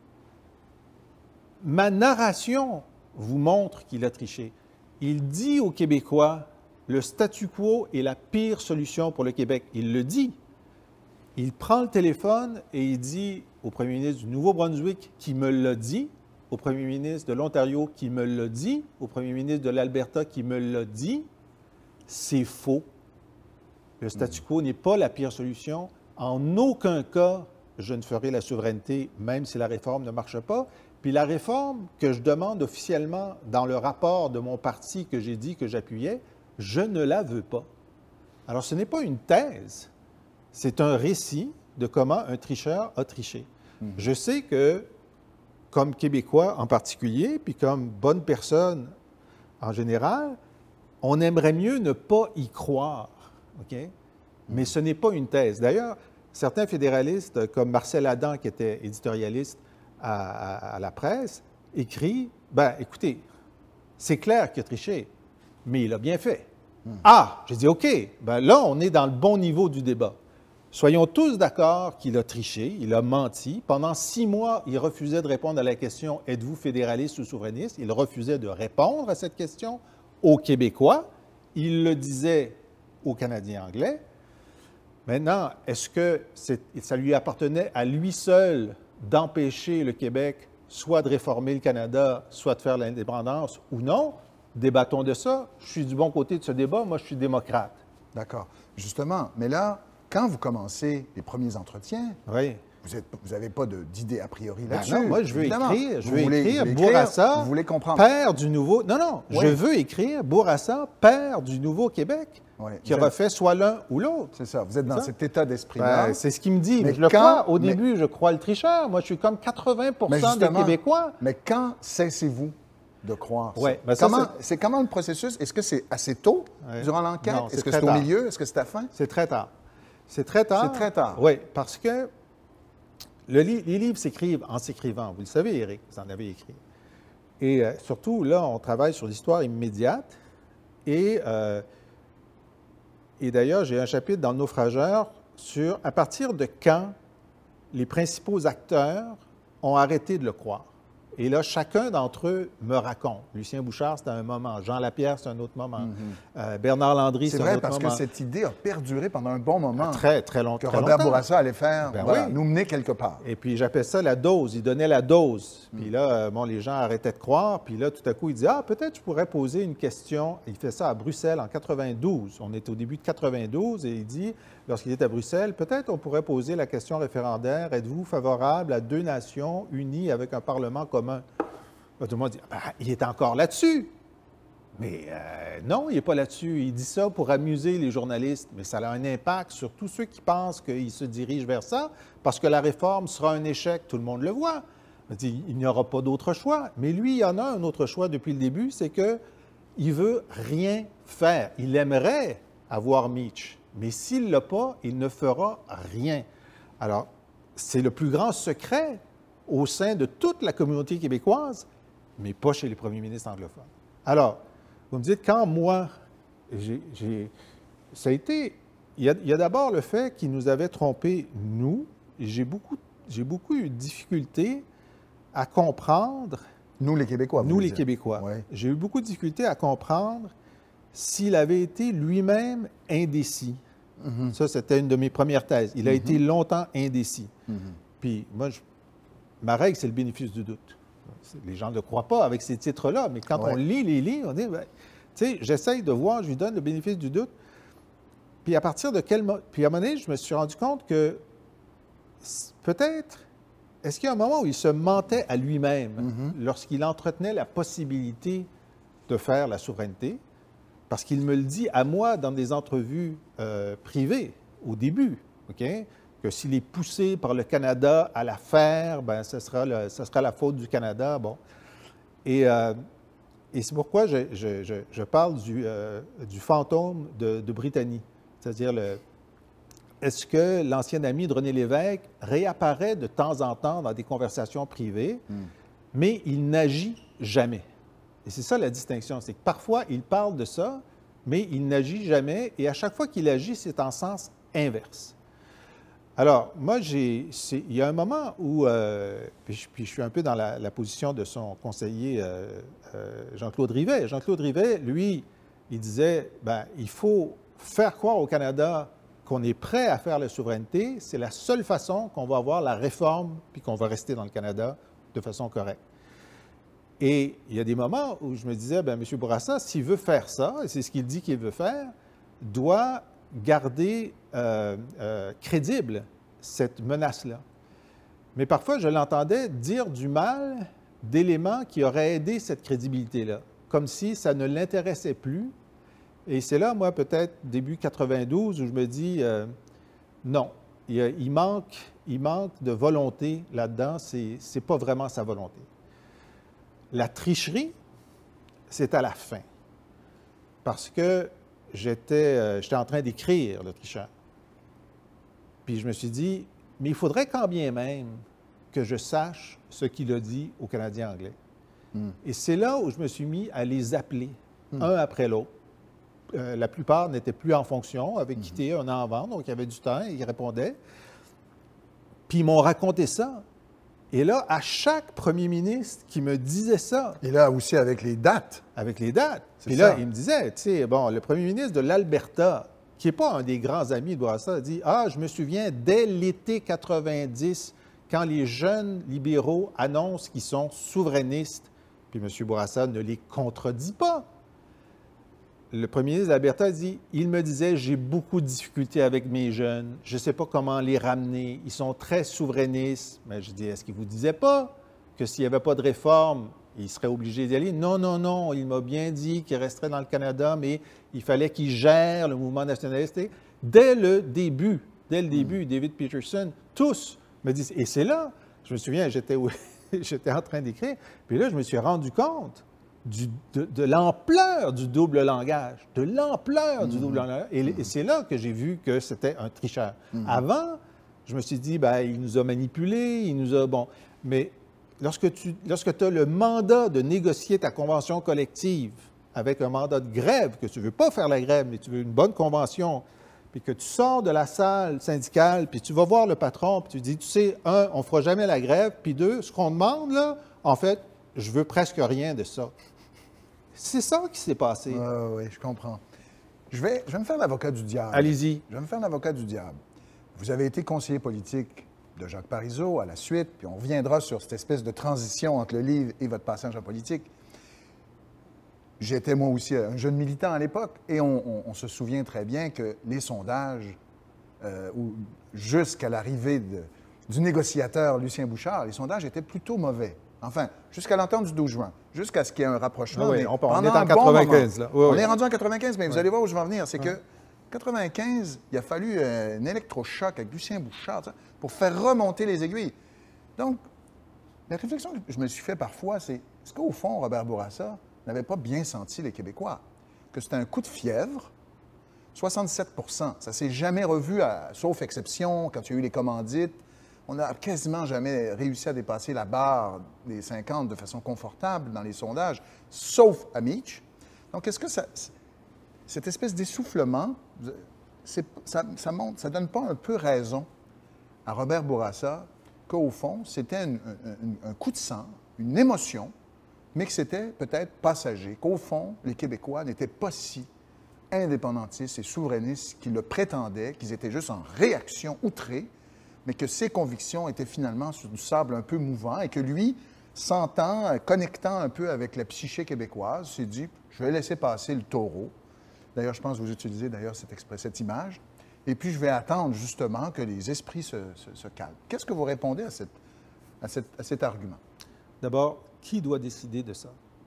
Ma narration vous montre qu'il a triché. Il dit aux Québécois, le statu quo est la pire solution pour le Québec. Il le dit. Il prend le téléphone et il dit au premier ministre du Nouveau-Brunswick qui me l'a dit, au premier ministre de l'Ontario qui me l'a dit, au premier ministre de l'Alberta qui me l'a dit, c'est faux. Le statu quo n'est pas la pire solution. En aucun cas, je ne ferai la souveraineté, même si la réforme ne marche pas. Puis la réforme que je demande officiellement dans le rapport de mon parti que j'ai dit que j'appuyais, je ne la veux pas. Alors, ce n'est pas une thèse. C'est un récit de comment un tricheur a triché. Mmh. Je sais que, comme Québécois en particulier, puis comme bonne personne en général, on aimerait mieux ne pas y croire, OK? Mmh. Mais ce n'est pas une thèse. D'ailleurs, certains fédéralistes, comme Marcel Adam, qui était éditorialiste à, à, à la presse, écrit, ben écoutez, c'est clair qu'il a triché, mais il a bien fait. Hmm. Ah, j'ai dit, OK, ben là, on est dans le bon niveau du débat. Soyons tous d'accord qu'il a triché, il a menti. Pendant six mois, il refusait de répondre à la question « Êtes-vous fédéraliste ou souverainiste? » Il refusait de répondre à cette question aux Québécois. Il le disait aux Canadiens anglais. Maintenant, est-ce que c'est, ça lui appartenait à lui seul d'empêcher le Québec soit de réformer le Canada, soit de faire l'indépendance ou non? Débattons de ça. Je suis du bon côté de ce débat. Moi, je suis démocrate. D'accord. Justement, mais là, quand vous commencez les premiers entretiens, oui. vous n'avez pas d'idée a priori là-dessus. Ben non, moi, je veux évidemment. écrire. Je vous veux voulez, écrire vous Bourassa, vous voulez comprendre. père du nouveau... Non, non, oui. je veux écrire Bourassa, père du Nouveau-Québec, oui. qui vous refait êtes... soit l'un ou l'autre. C'est ça, vous êtes dans ça? cet état d'esprit-là. Ben, c'est ce qu'il me dit. Mais je le quand... crois. Au mais... début, je crois le tricheur. Moi, je suis comme quatre-vingts pour cent des Québécois. Mais quand cessez-vous de croire ouais, ben ça? Comment, c'est comment le processus? Est-ce que c'est assez tôt ouais. durant l'enquête? Est-ce que c'est au milieu? Est-ce que c'est à la fin? C'est très tard. C'est très tard. C'est très tard. Oui, parce que le li les livres s'écrivent en s'écrivant. Vous le savez, Éric, vous en avez écrit. Et euh, surtout, là, on travaille sur l'histoire immédiate. Et, euh, et d'ailleurs, j'ai un chapitre dans le Naufrageur sur à partir de quand les principaux acteurs ont arrêté de le croire. Et là, chacun d'entre eux me raconte. Lucien Bouchard, c'est un moment. Jean Lapierre, c'est un autre moment. Mm-hmm. euh, Bernard Landry, c'est un autre moment. C'est vrai, parce que cette idée a perduré pendant un bon moment. Très, très longtemps. Que Robert Bourassa allait faire, ben voilà, oui. nous mener quelque part. Et puis, j'appelle ça la dose. Il donnait la dose. Mm. Puis là, bon, les gens arrêtaient de croire. Puis là, tout à coup, il dit, ah, peut-être je pourrais poser une question. Il fait ça à Bruxelles en quatre-vingt-douze. On est au début de quatre-vingt-douze. Et il dit, lorsqu'il est à Bruxelles, peut-être on pourrait poser la question référendaire. Êtes-vous favorable à deux nations unies avec un Parlement commun? Tout le monde dit, ben, il est encore là-dessus. Mais euh, non, il n'est pas là-dessus. Il dit ça pour amuser les journalistes, mais ça a un impact sur tous ceux qui pensent qu'ils se dirigent vers ça, parce que la réforme sera un échec, tout le monde le voit. Il dit, il n'y aura pas d'autre choix. Mais lui, il y en a un autre choix depuis le début, c'est qu'il ne veut rien faire. Il aimerait avoir Mitch, mais s'il ne l'a pas, il ne fera rien. Alors, c'est le plus grand secret au sein de toute la communauté québécoise, mais pas chez les premiers ministres anglophones. Alors, vous me dites, quand moi, j'ai, ça a été... Il y a, a d'abord le fait qu'il nous avait trompés, nous. J'ai beaucoup, j'ai beaucoup eu de difficultés à comprendre... Nous, les Québécois. Nous, les dire. Québécois. Oui. J'ai eu beaucoup de difficultés à comprendre s'il avait été lui-même indécis. Mm-hmm. Ça, c'était une de mes premières thèses. Il a mm-hmm. été longtemps indécis. Mm-hmm. Puis moi, je, ma règle, c'est le bénéfice du doute. Les gens ne le croient pas avec ces titres-là, mais quand ouais. on lit les livres, on dit, ben, tu sais, j'essaye de voir, je lui donne le bénéfice du doute. Puis à partir de quel moment... Puis à un moment donné, je me suis rendu compte que peut-être, est-ce qu'il y a un moment où il se mentait à lui-même mm-hmm. lorsqu'il entretenait la possibilité de faire la souveraineté? Parce qu'il me le dit à moi dans des entrevues euh, privées, au début, OK? Que s'il est poussé par le Canada à la faire, bien, ce sera, le, ce sera la faute du Canada. Bon. Et, euh, et c'est pourquoi je, je, je, je parle du, euh, du fantôme de, de Brittany. C'est-à-dire, le, est-ce que l'ancien ami de René Lévesque réapparaît de temps en temps dans des conversations privées, mm. mais il n'agit jamais. Et c'est ça la distinction, c'est que parfois, il parle de ça, mais il n'agit jamais, et à chaque fois qu'il agit, c'est en sens inverse. Alors, moi, j'ai, il y a un moment où, euh, puis, je, puis je suis un peu dans la, la position de son conseiller euh, euh, Jean-Claude Rivet. Jean-Claude Rivet, lui, il disait, bien, il faut faire croire au Canada qu'on est prêt à faire la souveraineté. C'est la seule façon qu'on va avoir la réforme, puis qu'on va rester dans le Canada de façon correcte. Et il y a des moments où je me disais, bien, M. Bourassa, s'il veut faire ça, et c'est ce qu'il dit qu'il veut faire, doit garder euh, euh, crédible cette menace-là. Mais parfois, je l'entendais dire du mal d'éléments qui auraient aidé cette crédibilité-là, comme si ça ne l'intéressait plus. Et c'est là, moi, peut-être début quatre-vingt-douze, où je me dis, euh, non, il, il, manque, il manque de volonté là-dedans, c'est c'est pas vraiment sa volonté. La tricherie, c'est à la fin, parce que j'étais euh, j'étais en train d'écrire le tricheur. Puis je me suis dit, mais il faudrait quand bien même que je sache ce qu'il a dit aux Canadiens anglais. Mm. Et c'est là où je me suis mis à les appeler, mm. un après l'autre. Euh, la plupart n'étaient plus en fonction, avaient mm. quitté un an avant, donc il y avait du temps, et ils répondaient. Puis ils m'ont raconté ça. Et là, à chaque premier ministre qui me disait ça... Et là aussi avec les dates. Avec les dates. Puis là, il me disait, tu sais, bon, le premier ministre de l'Alberta, qui n'est pas un des grands amis de Bourassa, a dit « Ah, je me souviens, dès l'été quatre-vingt-dix, quand les jeunes libéraux annoncent qu'ils sont souverainistes, puis M. Bourassa ne les contredit pas. Le premier ministre de l'Alberta a dit « Il me disait, j'ai beaucoup de difficultés avec mes jeunes, je ne sais pas comment les ramener, ils sont très souverainistes. » Mais je dis « Est-ce qu'il ne vous disait pas que s'il n'y avait pas de réforme, il serait obligé d'y aller? » Non, non, non, il m'a bien dit qu'il resterait dans le Canada, mais il fallait qu'il gère le mouvement nationaliste. Dès le début, dès le début, mmh. David Peterson, tous me disent, et c'est là, je me souviens, j'étais, j'étais en train d'écrire, puis là, je me suis rendu compte du, de, de l'ampleur du double langage, de l'ampleur mmh. du double langage, et, mmh. et c'est là que j'ai vu que c'était un tricheur. Mmh. Avant, je me suis dit, bien, il nous a manipulés, il nous a, bon, mais lorsque tu lorsque tu as le mandat de négocier ta convention collective avec un mandat de grève, que tu ne veux pas faire la grève, mais tu veux une bonne convention, puis que tu sors de la salle syndicale, puis tu vas voir le patron, puis tu dis, tu sais, un, on ne fera jamais la grève, puis deux, ce qu'on demande, là, en fait, je veux presque rien de ça. C'est ça qui s'est passé. Oui, oui, je comprends. Je vais, je vais me faire l'avocat du diable. Allez-y. Je vais me faire l'avocat du diable. Vous avez été conseiller politique de Jacques Parizeau à la suite, puis on reviendra sur cette espèce de transition entre le livre et votre passage en politique. J'étais moi aussi un jeune militant à l'époque, et on, on, on se souvient très bien que les sondages, euh, jusqu'à l'arrivée de, du négociateur Lucien Bouchard, les sondages étaient plutôt mauvais. Enfin, jusqu'à l'entente du douze juin, jusqu'à ce qu'il y ait un rapprochement. Oui, on, on est en quatre-vingt-quinze. Bon là. Oui, on oui. est rendu en quatre-vingt-quinze, mais oui. Vous allez voir où je vais en venir. C'est oui. que quatre-vingt-quinze, il a fallu euh, un électrochoc avec Lucien Bouchard ça, pour faire remonter les aiguilles. Donc, la réflexion que je me suis fait parfois, c'est est-ce qu'au fond, Robert Bourassa n'avait pas bien senti les Québécois? Que c'était un coup de fièvre, soixante-sept pour cent. Ça ne s'est jamais revu, à, sauf exception, quand il y a eu les commandites. On n'a quasiment jamais réussi à dépasser la barre des cinquante de façon confortable dans les sondages, sauf à Mitch. Donc, est-ce que ça, cette espèce d'essoufflement, ça ça montre, ça donne pas un peu raison à Robert Bourassa qu'au fond, c'était un, un, un coup de sang, une émotion, mais que c'était peut-être passager, qu'au fond, les Québécois n'étaient pas si indépendantistes et souverainistes qu'ils le prétendaient, qu'ils étaient juste en réaction outrée, mais que ses convictions étaient finalement sur du sable un peu mouvant et que lui, sentant, connectant un peu avec la psyché québécoise, s'est dit « je vais laisser passer le taureau ». D'ailleurs, je pense que vous utilisez d'ailleurs cette, cette image. Et puis, je vais attendre justement que les esprits se, se, se calment. Qu'est-ce que vous répondez à, cette, à, cette, à cet argument? D'abord, qui doit décider de ça?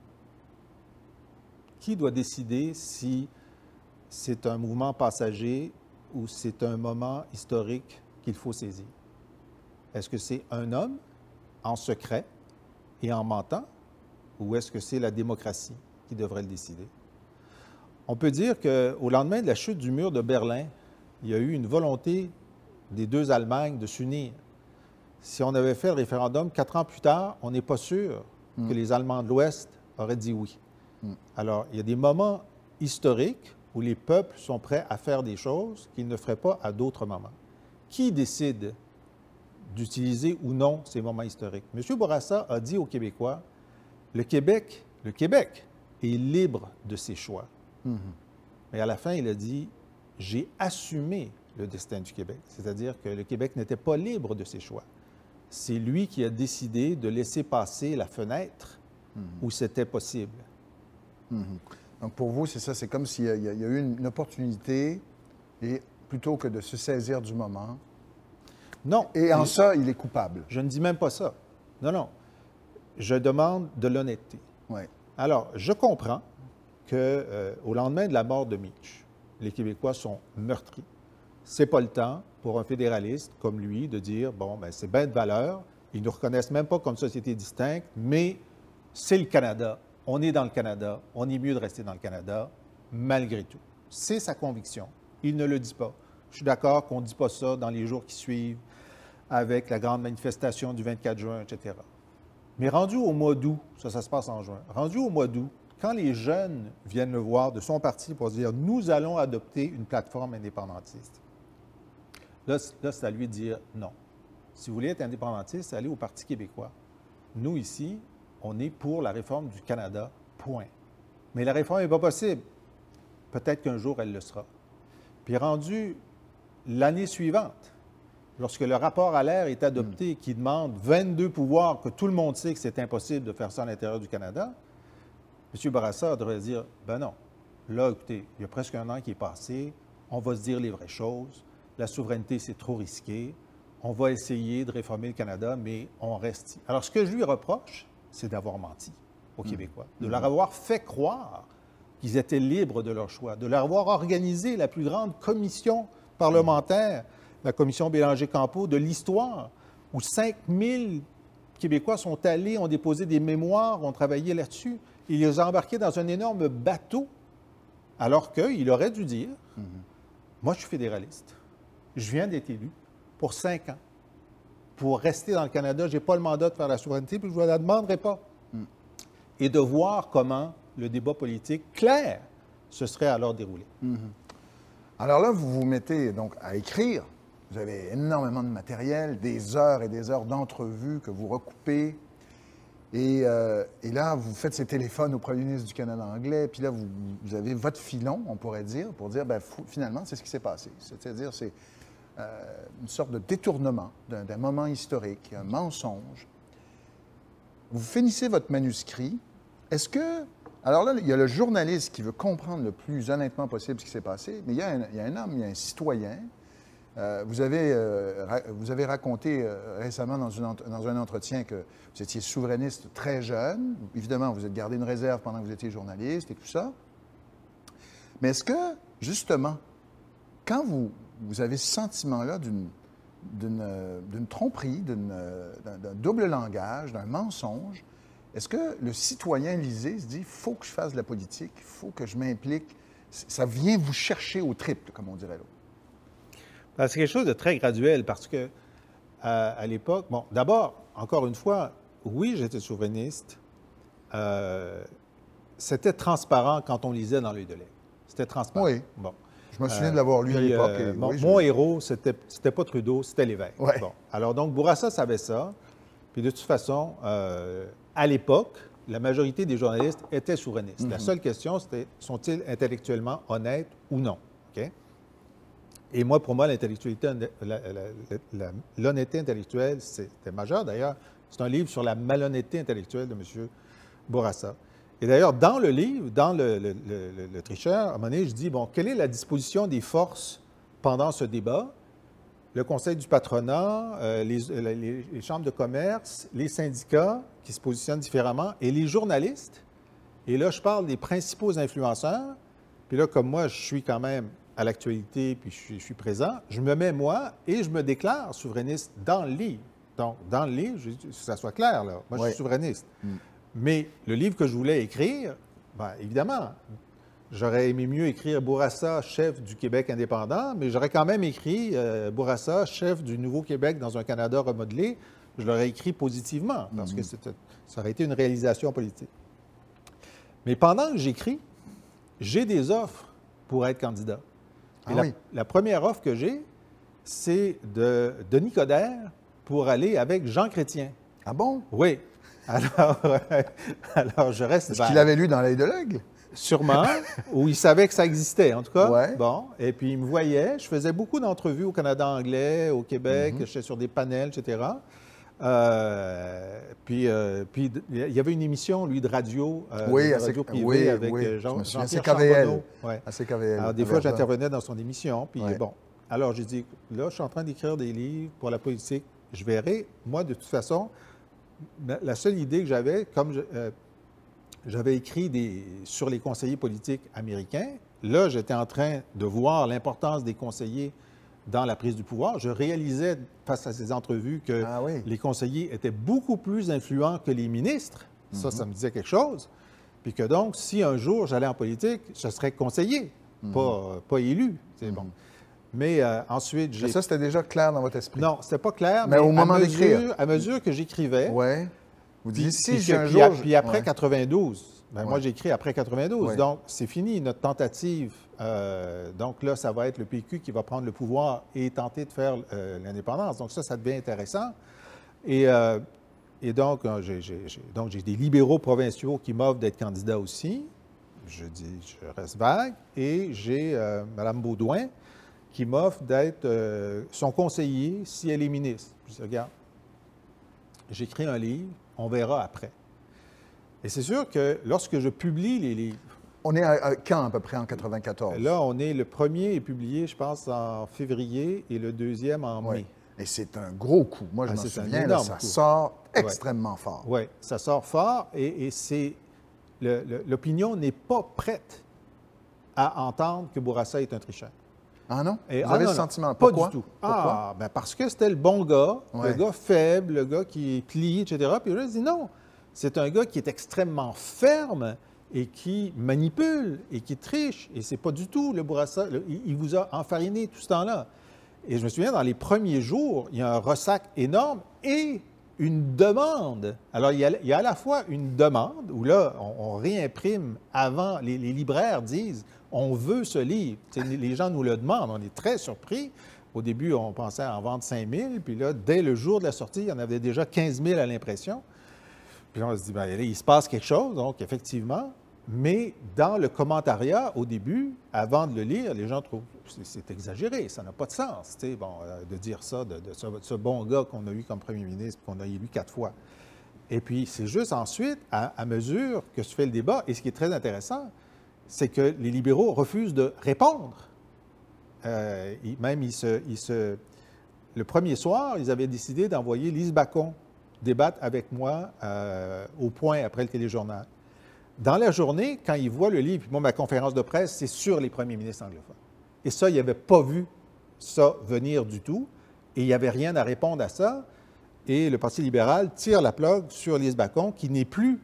Qui doit décider si c'est un mouvement passager ou c'est un moment historique qu'il faut saisir? Est-ce que c'est un homme en secret et en mentant ou est-ce que c'est la démocratie qui devrait le décider? On peut dire qu'au lendemain de la chute du mur de Berlin, il y a eu une volonté des deux Allemagnes de s'unir. Si on avait fait le référendum quatre ans plus tard, on n'est pas sûr mm. que les Allemands de l'Ouest auraient dit oui. Mm. Alors, il y a des moments historiques où les peuples sont prêts à faire des choses qu'ils ne feraient pas à d'autres moments. Qui décide d'utiliser ou non ces moments historiques? M. Bourassa a dit aux Québécois, le Québec, le Québec est libre de ses choix. Mm-hmm. Mais à la fin, il a dit, j'ai assumé le destin du Québec. C'est-à-dire que le Québec n'était pas libre de ses choix. C'est lui qui a décidé de laisser passer la fenêtre mm-hmm. où c'était possible. Mm-hmm. Donc, pour vous, c'est ça, c'est comme s'il y, y, y a eu une, une opportunité et plutôt que de se saisir du moment. Non. Et en ça, il est coupable. Je ne dis même pas ça. Non, non. Je demande de l'honnêteté. Oui. Alors, je comprends qu'au euh, lendemain de la mort de Mitch, les Québécois sont meurtris. C'est pas le temps pour un fédéraliste comme lui de dire, bon, ben c'est bien de valeur, ils ne nous reconnaissent même pas comme société distincte, mais c'est le Canada. On est dans le Canada, on est mieux de rester dans le Canada, malgré tout. C'est sa conviction. Il ne le dit pas. Je suis d'accord qu'on ne dit pas ça dans les jours qui suivent. avec la grande manifestation du vingt-quatre juin, et cetera. Mais rendu au mois d'août, ça, ça se passe en juin, rendu au mois d'août, quand les jeunes viennent le voir de son parti pour dire « Nous allons adopter une plateforme indépendantiste », là, là c'est à lui de dire « Non. Si vous voulez être indépendantiste, allez au Parti québécois. Nous, ici, on est pour la réforme du Canada, point. Mais la réforme n'est pas possible. Peut-être qu'un jour, elle le sera. » Puis rendu l'année suivante, lorsque le rapport Allaire est adopté, mm. qui demande vingt-deux pouvoirs, que tout le monde sait que c'est impossible de faire ça à l'intérieur du Canada, M. Bourassa devrait dire, ben non, là, écoutez, il y a presque un an qui est passé, on va se dire les vraies choses, la souveraineté, c'est trop risqué, on va essayer de réformer le Canada, mais on reste ici. Alors, ce que je lui reproche, c'est d'avoir menti aux mmh. Québécois, de mmh. leur avoir fait croire qu'ils étaient libres de leur choix, de leur avoir organisé la plus grande commission parlementaire, mmh. la commission Bélanger-Campeau, de l'histoire, où cinq mille Québécois sont allés, ont déposé des mémoires, ont travaillé là-dessus. Il les a embarqués dans un énorme bateau, alors qu'il aurait dû dire, mmh. moi, je suis fédéraliste, je viens d'être élu pour cinq ans. Pour rester dans le Canada, je n'ai pas le mandat de faire la souveraineté, puis je ne vous la demanderai pas. Mmh. Et de voir comment le débat politique clair se serait alors déroulé. Mmh. Alors là, vous vous mettez donc à écrire. Vous avez énormément de matériel, des heures et des heures d'entrevues que vous recoupez. Et, euh, et là, vous faites ces téléphones au premier ministre du Canada anglais, puis là, vous, vous avez votre filon, on pourrait dire, pour dire, bien, finalement, c'est ce qui s'est passé. C'est-à-dire, c'est euh, une sorte de détournement d'un, d'un moment historique, un mensonge. Vous finissez votre manuscrit. Est-ce que... Alors là, il y a le journaliste qui veut comprendre le plus honnêtement possible ce qui s'est passé, mais il y a un, il y a un homme, il y a un citoyen. Euh, vous, avez, euh, ra- vous avez raconté euh, récemment dans, une ent- dans un entretien que vous étiez souverainiste très jeune. Évidemment, vous êtes gardé une réserve pendant que vous étiez journaliste et tout ça. Mais est-ce que, justement, quand vous, vous avez ce sentiment-là d'une, d'une, euh, d'une tromperie, d'une, euh, d'un, d'un double langage, d'un mensonge, est-ce que le citoyen lisé se dit « il faut que je fasse de la politique, il faut que je m'implique », ça vient vous chercher au triple, comme on dirait là? Ben, c'est quelque chose de très graduel parce que, à, à l'époque, bon, d'abord, encore une fois, oui, j'étais souverainiste. Euh, c'était transparent quand on lisait dans l'œil de lait. C'était transparent. Oui. Bon. Je me souviens euh, de l'avoir lu puis, à l'époque. Euh, et, bon, oui, mon je... héros, c'était, c'était pas Trudeau, c'était l'évêque. Ouais. Bon. Alors, donc, Bourassa savait ça. Puis, de toute façon, euh, à l'époque, la majorité des journalistes étaient souverainistes. Mm-hmm. La seule question, c'était sont-ils intellectuellement honnêtes ou non? OK? Et moi, pour moi, l'intellectualité, la, la, la, l'honnêteté intellectuelle, c'était majeur. D'ailleurs, c'est un livre sur la malhonnêteté intellectuelle de M. Bourassa. Et d'ailleurs, dans le livre, dans le, le, le, le tricheur, à un moment donné, je dis, bon, quelle est la disposition des forces pendant ce débat? Le Conseil du patronat, euh, les, les, les chambres de commerce, les syndicats qui se positionnent différemment et les journalistes. Et là, je parle des principaux influenceurs. Puis là, comme moi, je suis quand même à l'actualité, puis je suis, je suis présent, je me mets, moi, et je me déclare souverainiste dans le livre. Donc, dans le livre, je, que ça soit clair, là, moi, oui. je suis souverainiste. Mm. Mais le livre que je voulais écrire, bien, évidemment, j'aurais aimé mieux écrire Bourassa, chef du Québec indépendant, mais j'aurais quand même écrit euh, Bourassa, chef du Nouveau-Québec dans un Canada remodelé. Je l'aurais écrit positivement, parce mm-hmm. que c'était, ça aurait été une réalisation politique. Mais pendant que j'écris, j'ai des offres pour être candidat. Et ah la, oui. la première offre que j'ai, c'est de Denis Coderre pour aller avec Jean Chrétien. Ah bon? Oui. Alors, euh, alors je reste... Est-ce ben, qu'il avait lu dans l'œil de l'aigle? Sûrement, ou il savait que ça existait, en tout cas. Ouais. Bon, et puis il me voyait. Je faisais beaucoup d'entrevues au Canada anglais, au Québec, mm-hmm. j'étais sur des panels, et cetera. Euh, puis, euh, puis il y avait une émission, lui, de radio, euh, oui, de radio privée oui, avec oui. Jean, Jean-Pierre Charbonneau. Ouais. À C K V L. Alors, des fois, j'intervenais dans son émission. Puis, ouais. bon, alors j'ai dit, là, je suis en train d'écrire des livres pour la politique. Je verrai. Moi, de toute façon, la seule idée que j'avais, comme je, euh, j'avais écrit des, sur les conseillers politiques américains, là, j'étais en train de voir l'importance des conseillers dans la prise du pouvoir. Je réalisais, face à ces entrevues, que ah oui. les conseillers étaient beaucoup plus influents que les ministres. Mm-hmm. Ça, ça me disait quelque chose. Puis que donc, si un jour j'allais en politique, je serais conseiller, mm-hmm. pas, pas élu. C'est mm-hmm. bon. Mais euh, ensuite, j'ai... Mais ça, c'était déjà clair dans votre esprit? Non, c'était pas clair, mais, mais au moment d'écrire. À mesure que j'écrivais... Oui. Vous disiez, si j'ai un jour... Puis, puis après ouais. quatre-vingt-douze, ben ouais. moi, j'ai écrit après quatre-vingt-douze. Ouais. Donc, c'est fini, notre tentative. Euh, donc là, ça va être le P Q qui va prendre le pouvoir et tenter de faire euh, l'indépendance. Donc ça, ça devient intéressant. Et, euh, et donc, j'ai, j'ai, j'ai, donc, j'ai des libéraux provinciaux qui m'offrent d'être candidat aussi. Je dis, je reste vague. Et j'ai euh, Mme Beaudoin qui m'offre d'être euh, son conseiller si elle est ministre. Je dis, regarde, j'écris un livre, on verra après. Et c'est sûr que lorsque je publie les livres... On est à, à quand, à peu près, en quatre-vingt-quatorze? Là, on est... Le premier est publié, je pense, en février et le deuxième en oui. mai. Et c'est un gros coup. Moi, je ah, m'en souviens, là, ça coup. sort extrêmement ouais. fort. Oui, ça sort fort et, et c'est... Le, le, l'opinion n'est pas prête à entendre que Bourassa est un tricheur. Ah non? Et, Vous ah, avez non, ce sentiment? Non, Pourquoi? Pas du tout. Pourquoi? Ah, ben parce que c'était le bon gars, ouais. le gars faible, le gars qui plie, et cetera. Puis là, je dis non. C'est un gars qui est extrêmement ferme et qui manipule et qui triche. Et c'est pas du tout le Bourassa. Le, il, il vous a enfariné tout ce temps-là. Et je me souviens, dans les premiers jours, il y a un ressac énorme et une demande. Alors, il y a, il y a à la fois une demande où là, on, on réimprime avant, les, les libraires disent on veut ce livre. T'sais, les gens nous le demandent. On est très surpris. Au début, on pensait en vendre cinq mille. Puis là, dès le jour de la sortie, il y en avait déjà quinze mille à l'impression. Puis là, on se dit, bien, il se passe quelque chose. Donc, effectivement. Mais dans le commentariat, au début, avant de le lire, les gens trouvent que c'est exagéré. Ça n'a pas de sens, bon, euh, de dire ça de, de, ce, de ce bon gars qu'on a eu comme premier ministre, qu'on a élu quatre fois. Et puis, c'est juste ensuite, à, à mesure que se fait le débat, et ce qui est très intéressant, c'est que les libéraux refusent de répondre. Euh, ils, même, ils se, ils se... Le premier soir, ils avaient décidé d'envoyer Lise Bacon débattre avec moi euh, au Point après le téléjournal. Dans la journée, quand ils voient le livre, puis moi, ma conférence de presse, c'est sur les premiers ministres anglophones. Et ça, ils n'avaient pas vu ça venir du tout, et il n'y avait rien à répondre à ça. Et le Parti libéral tire la plug sur Lise Bacon, qui n'est plus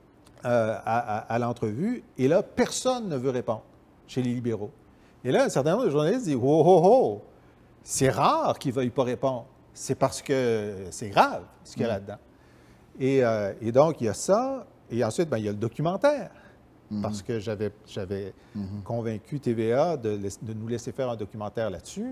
euh, à, à, à l'entrevue, et là, personne ne veut répondre chez les libéraux. Et là, un certain nombre de journalistes disent « Oh, oh, oh, c'est rare qu'ils ne veuillent pas répondre. C'est parce que c'est grave, ce qu'il y a mmh. là-dedans. » Et, euh, et donc, il y a ça. Et ensuite, bien, il y a le documentaire, mm-hmm. parce que j'avais, j'avais mm-hmm. convaincu T V A de, de nous laisser faire un documentaire là-dessus.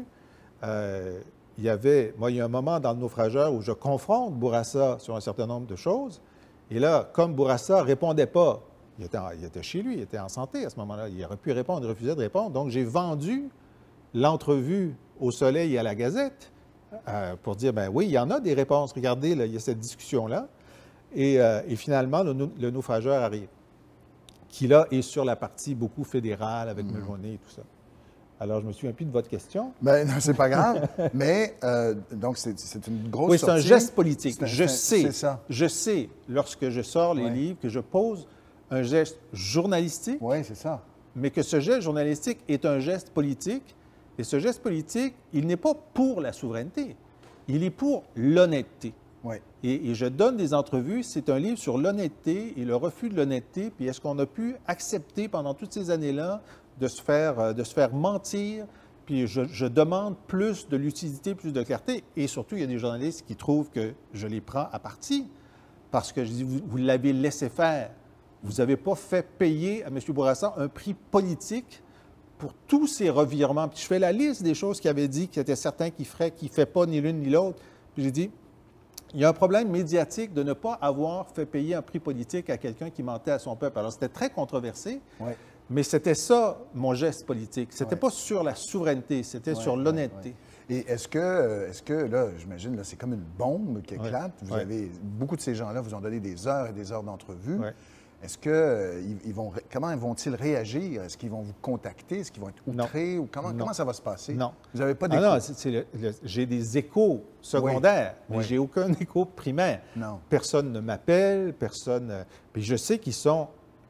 Euh, il y avait, moi, il y a un moment dans le naufrageur où je confronte Bourassa sur un certain nombre de choses. Et là, comme Bourassa ne répondait pas, il était, en, il était chez lui, il était en santé à ce moment-là, il aurait pu répondre, il refusait de répondre. Donc, j'ai vendu l'entrevue au Soleil et à la Gazette euh, pour dire, bien oui, il y en a des réponses. Regardez, là, il y a cette discussion-là. Et, euh, et finalement, le, le naufrageur arrive, qui là est sur la partie beaucoup fédérale avec mmh. Mulroney et tout ça. Alors, je ne me souviens plus de votre question. Bien, non, c'est pas grave. Mais, euh, donc, c'est, c'est une grosse Oui, c'est sortie. un geste politique. Un, je sais, c'est ça. je sais, lorsque je sors les ouais. livres, que je pose un geste journalistique. Oui, c'est ça. Mais que ce geste journalistique est un geste politique. Et ce geste politique, il n'est pas pour la souveraineté. Il est pour l'honnêteté. Oui. Et, et je donne des entrevues. C'est un livre sur l'honnêteté et le refus de l'honnêteté. Puis est-ce qu'on a pu accepter pendant toutes ces années-là de se faire, de se faire mentir? Puis je, je demande plus de lucidité, plus de clarté. Et surtout, il y a des journalistes qui trouvent que je les prends à partie parce que je dis, vous, vous l'avez laissé faire. Vous n'avez pas fait payer à M. Bourassa un prix politique pour tous ces revirements. Puis je fais la liste des choses qu'il avait dit, qu'il était certain qu'il ferait, qu'il ne fait pas ni l'une ni l'autre. Puis j'ai dit, il y a un problème médiatique de ne pas avoir fait payer un prix politique à quelqu'un qui mentait à son peuple. Alors, c'était très controversé, ouais. mais c'était ça, mon geste politique. C'était ouais. pas sur la souveraineté, c'était ouais, sur l'honnêteté. Ouais, ouais. Et est-ce que, est-ce que là, j'imagine, là, c'est comme une bombe qui éclate. Ouais. Vous ouais. avez, beaucoup de ces gens-là vous ont donné des heures et des heures d'entrevue. Ouais. Est-ce que, euh, ils vont, comment vont-ils réagir? Est-ce qu'ils vont vous contacter? Est-ce qu'ils vont être outrés? Ou comment, comment ça va se passer? Non. Vous n'avez pas d'écho? Ah non, c'est, c'est le, le, j'ai des échos secondaires, oui. mais oui. j'ai aucun écho primaire. Non. Personne ne m'appelle, personne... Euh, puis je sais qu'ils sont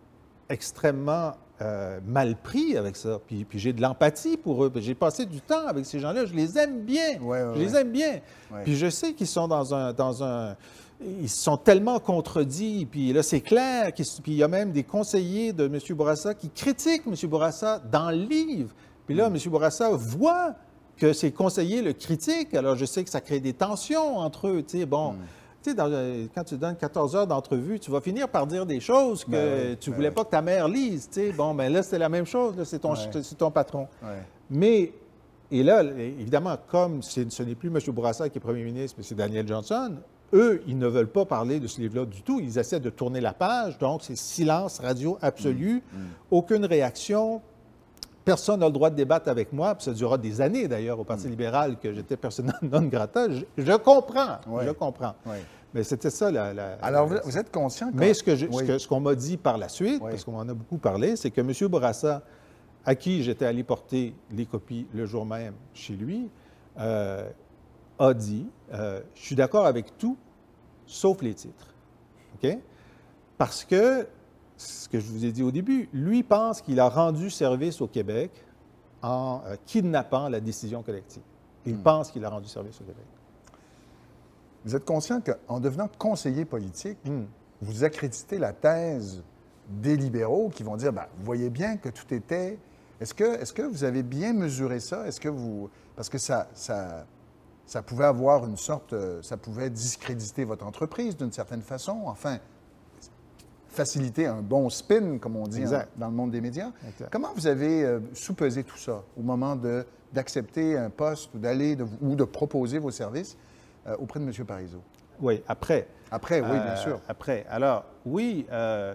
extrêmement euh, mal pris avec ça. Puis, puis j'ai de l'empathie pour eux. Puis j'ai passé du temps avec ces gens-là. Je les aime bien. Oui, oui, je les oui. aime bien. Oui. Puis je sais qu'ils sont dans un... Dans un Ils sont tellement contredits, puis là, c'est clair, puis il y a même des conseillers de M. Bourassa qui critiquent M. Bourassa dans le livre. Puis là, mm. M. Bourassa voit que ses conseillers le critiquent. Alors, je sais que ça crée des tensions entre eux. Tu sais, bon, mm. tu sais, dans, quand tu donnes quatorze heures d'entrevue, tu vas finir par dire des choses que ben oui, tu ne ben voulais oui. pas que ta mère lise. Tu sais. Bon, mais là, c'est la même chose. C'est ton, ouais. ton patron. Ouais. Mais, et là, évidemment, comme ce n'est plus M. Bourassa qui est premier ministre, mais c'est Daniel Johnson, eux, ils ne veulent pas parler de ce livre-là du tout. Ils essaient de tourner la page. Donc, c'est silence radio absolu, mmh, mmh. aucune réaction. Personne n'a le droit de débattre avec moi. Puis ça durera des années, d'ailleurs, au Parti mmh. libéral, que j'étais persona non grata. Je, je comprends. Oui. Je comprends. Oui. Mais c'était ça, la... la Alors, la, vous, vous êtes conscient... Mais ce, que je, oui. ce, que, ce qu'on m'a dit par la suite, oui. parce qu'on en a beaucoup parlé, c'est que M. Bourassa, à qui j'étais allé porter les copies le jour même chez lui, euh, a dit, euh, je suis d'accord avec tout, sauf les titres. OK? Parce que, ce que je vous ai dit au début, lui pense qu'il a rendu service au Québec en euh, kidnappant la décision collective. Il hmm. pense qu'il a rendu service au Québec. Vous êtes conscient qu'en devenant conseiller politique, hmm. vous accréditez la thèse des libéraux qui vont dire, ben, vous voyez bien que tout était... Est-ce que, est-ce que vous avez bien mesuré ça? Est-ce que vous... Parce que ça... ça Ça pouvait avoir une sorte, ça pouvait discréditer votre entreprise d'une certaine façon, enfin, faciliter un bon spin, comme on dit en, dans le monde des médias. Exact. Comment vous avez euh, soupesé tout ça au moment de, d'accepter un poste ou d'aller de, ou de proposer vos services euh, auprès de M. Parizeau? Oui, après. Après, oui, bien euh, sûr. Après. Alors, oui. Euh,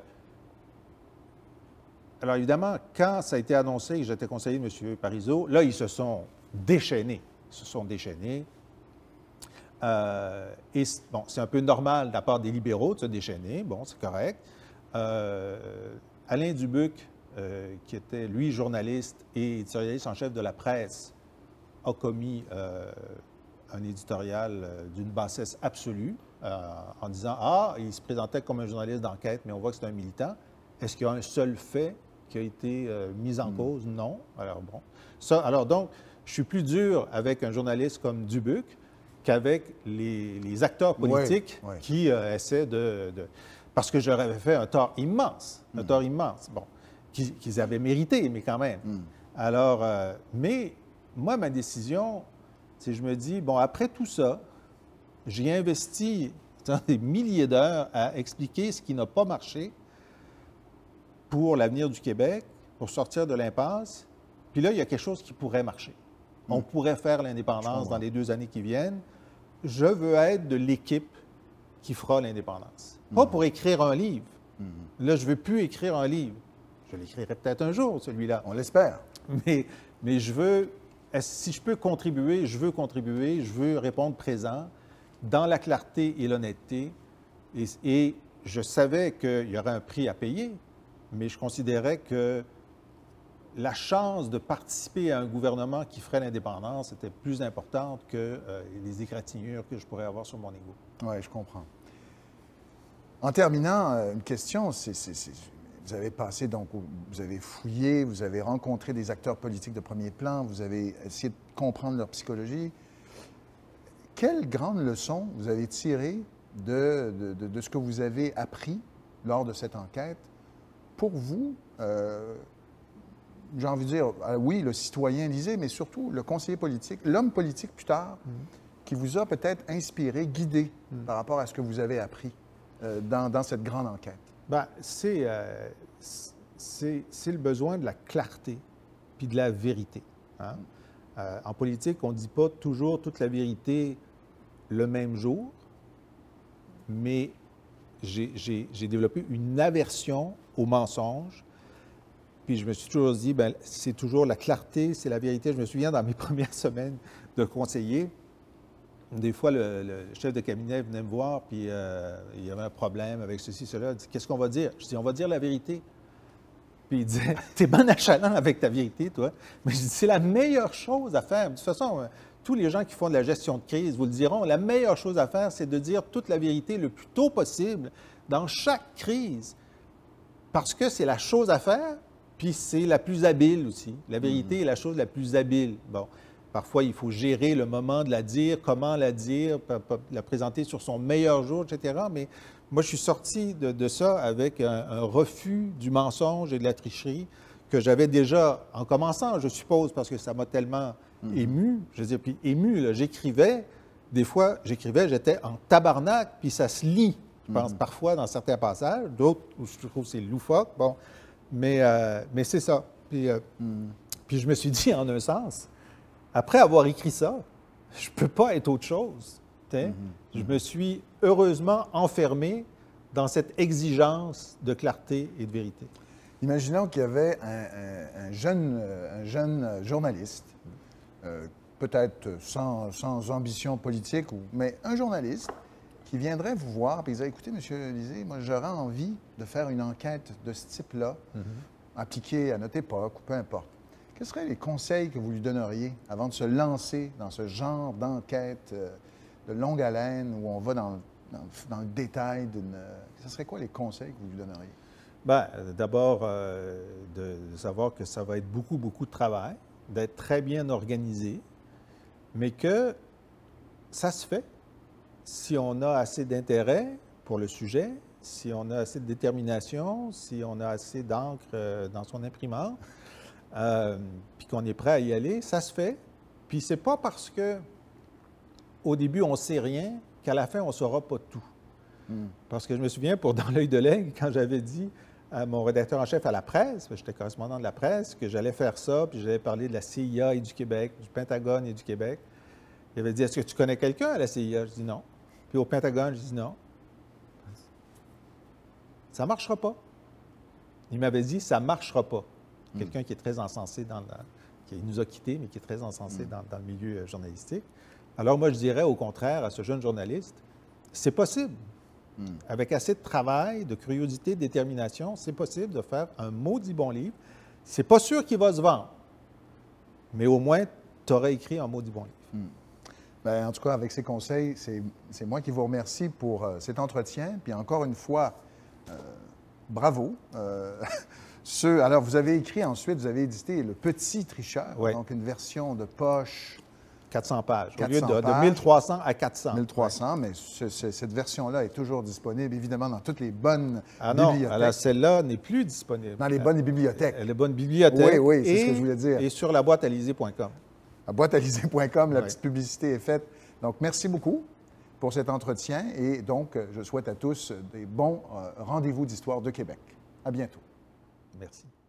alors, évidemment, quand ça a été annoncé que j'étais conseiller de M. Parizeau, là, ils se sont déchaînés. Ils se sont déchaînés. Euh, et bon, c'est un peu normal de la part des libéraux de se déchaîner. Bon, c'est correct. Euh, Alain Dubuc, euh, qui était, lui, journaliste et éditorialiste en chef de la presse, a commis euh, un éditorial euh, d'une bassesse absolue euh, en disant « Ah, il se présentait comme un journaliste d'enquête, mais on voit que c'est un militant. Est-ce qu'il y a un seul fait qui a été euh, mis en mmh. cause? Non. Alors, bon. Ça, alors, donc, je suis plus dur avec un journaliste comme Dubuc qu'avec les, les acteurs politiques oui, oui. qui euh, essaient de, de... Parce que je leur avais fait un tort immense, un mm. tort immense, bon, qu'ils, qu'ils avaient mérité, mais quand même. Mm. Alors, euh, mais moi, ma décision, c'est je me dis, bon, après tout ça, j'ai investi des milliers d'heures à expliquer ce qui n'a pas marché pour l'avenir du Québec, pour sortir de l'impasse. Puis là, il y a quelque chose qui pourrait marcher. On mmh. pourrait faire l'indépendance dans les deux années qui viennent. Je veux être de l'équipe qui fera l'indépendance. Mmh. Pas pour écrire un livre. Mmh. Là, je ne veux plus écrire un livre. Je l'écrirai peut-être un jour, celui-là. On l'espère. Mais, mais je veux, si je peux contribuer, je veux contribuer, je veux répondre présent dans la clarté et l'honnêteté. Et, et je savais qu'il y aurait un prix à payer, mais je considérais que la chance de participer à un gouvernement qui ferait l'indépendance était plus importante que euh, les égratignures que je pourrais avoir sur mon ego. Oui, je comprends. En terminant, une question, c'est, c'est, c'est, vous avez passé, donc, vous avez fouillé, vous avez rencontré des acteurs politiques de premier plan, vous avez essayé de comprendre leur psychologie. Quelle grande leçon vous avez tirée de, de, de, de ce que vous avez appris lors de cette enquête pour vous, euh, j'ai envie de dire, euh, oui, le citoyen lisé, mais surtout le conseiller politique, l'homme politique plus tard, mmh. qui vous a peut-être inspiré, guidé mmh. par rapport à ce que vous avez appris euh, dans, dans cette grande enquête? Bien, c'est, euh, c'est, c'est le besoin de la clarté puis de la vérité. Hein? Mmh. Euh, en politique, on ne dit pas toujours toute la vérité le même jour, mais j'ai, j'ai, j'ai développé une aversion au mensonge. Puis je me suis toujours dit, bien, c'est toujours la clarté, c'est la vérité. Je me souviens, dans mes premières semaines de conseiller, des fois, le, le chef de cabinet venait me voir, puis euh, il y avait un problème avec ceci, cela. Il dit, qu'est-ce qu'on va dire? Je dis, on va dire la vérité. Puis il disait, t'es bon achalant avec ta vérité, toi. Mais je dis, c'est la meilleure chose à faire. De toute façon, tous les gens qui font de la gestion de crise vous le diront, la meilleure chose à faire, c'est de dire toute la vérité le plus tôt possible dans chaque crise. Parce que c'est la chose à faire, puis c'est la plus habile aussi. La vérité mmh. est la chose la plus habile. Bon, parfois, il faut gérer le moment de la dire, comment la dire, la présenter sur son meilleur jour, et cetera. Mais moi, je suis sorti de, de ça avec un, un refus du mensonge et de la tricherie que j'avais déjà, en commençant, je suppose, parce que ça m'a tellement mm-hmm. ému. Je veux dire, puis ému, j'écrivais, des fois, j'écrivais, j'étais en tabarnak, puis ça se lit, je pense, mm-hmm. parfois dans certains passages, d'autres où je trouve que c'est loufoque, bon, mais, euh, mais c'est ça. Puis, euh, mm-hmm. puis je me suis dit, en un sens, après avoir écrit ça, je ne peux pas être autre chose. Mm-hmm. Je me suis heureusement enfermé dans cette exigence de clarté et de vérité. Imaginons qu'il y avait un, un, un, jeune, un jeune journaliste, euh, peut-être sans, sans ambition politique, ou, mais un journaliste qui viendrait vous voir et dirait, écoutez, M. Lisée, moi j'aurais envie de faire une enquête de ce type-là, mm-hmm. appliquée à notre époque, ou peu importe. Quels seraient les conseils que vous lui donneriez avant de se lancer dans ce genre d'enquête euh, de longue haleine où on va dans, dans, dans le détail d'une... Ce serait quoi les conseils que vous lui donneriez? Bien, d'abord, euh, de savoir que ça va être beaucoup, beaucoup de travail, d'être très bien organisé, mais que ça se fait si on a assez d'intérêt pour le sujet, si on a assez de détermination, si on a assez d'encre euh, dans son imprimante, euh, puis qu'on est prêt à y aller, ça se fait. Puis c'est pas parce que au début on ne sait rien qu'à la fin on ne saura pas tout. Mm. Parce que je me souviens, pour Dans l'œil de l'aigle, quand j'avais dit à mon rédacteur en chef à la presse, j'étais correspondant de la presse, que j'allais faire ça, puis j'allais parler de la C I A et du Québec, du Pentagone et du Québec. Il avait dit, est-ce que tu connais quelqu'un à la C I A? Je dis non. Puis au Pentagone, je dis non. Ça ne marchera pas. Il m'avait dit, ça ne marchera pas. Mm. Quelqu'un qui est très encensé dans la... qui nous a quittés, mais qui est très encensé mm. dans, dans le milieu journalistique. Alors moi, je dirais au contraire à ce jeune journaliste, c'est possible. Mm. Avec assez de travail, de curiosité, de détermination, c'est possible de faire un maudit bon livre. C'est pas sûr qu'il va se vendre, mais au moins, tu aurais écrit un maudit bon livre. Mm. Bien, en tout cas, avec ces conseils, c'est moi qui vous remercie pour euh, cet entretien. Puis encore une fois, euh, bravo. Euh, ce, alors, vous avez écrit ensuite, vous avez édité Le Petit Tricheur, oui. donc une version de poche. quatre cents pages, quatre cents au lieu de, pages, de mille trois cents à quatre cents. mille trois cents, oui. Mais ce, ce, cette version-là est toujours disponible, évidemment, dans toutes les bonnes ah non, bibliothèques. Alors celle-là n'est plus disponible. Dans les bonnes bibliothèques. Les bonnes bibliothèques. Oui, oui, c'est ce que je voulais dire. Et sur la boîte alizée point com. À boîte alizée point com, la oui. petite publicité est faite. Donc, merci beaucoup pour cet entretien et donc, je souhaite à tous des bons euh, rendez-vous d'Histoire de Québec. À bientôt. Merci.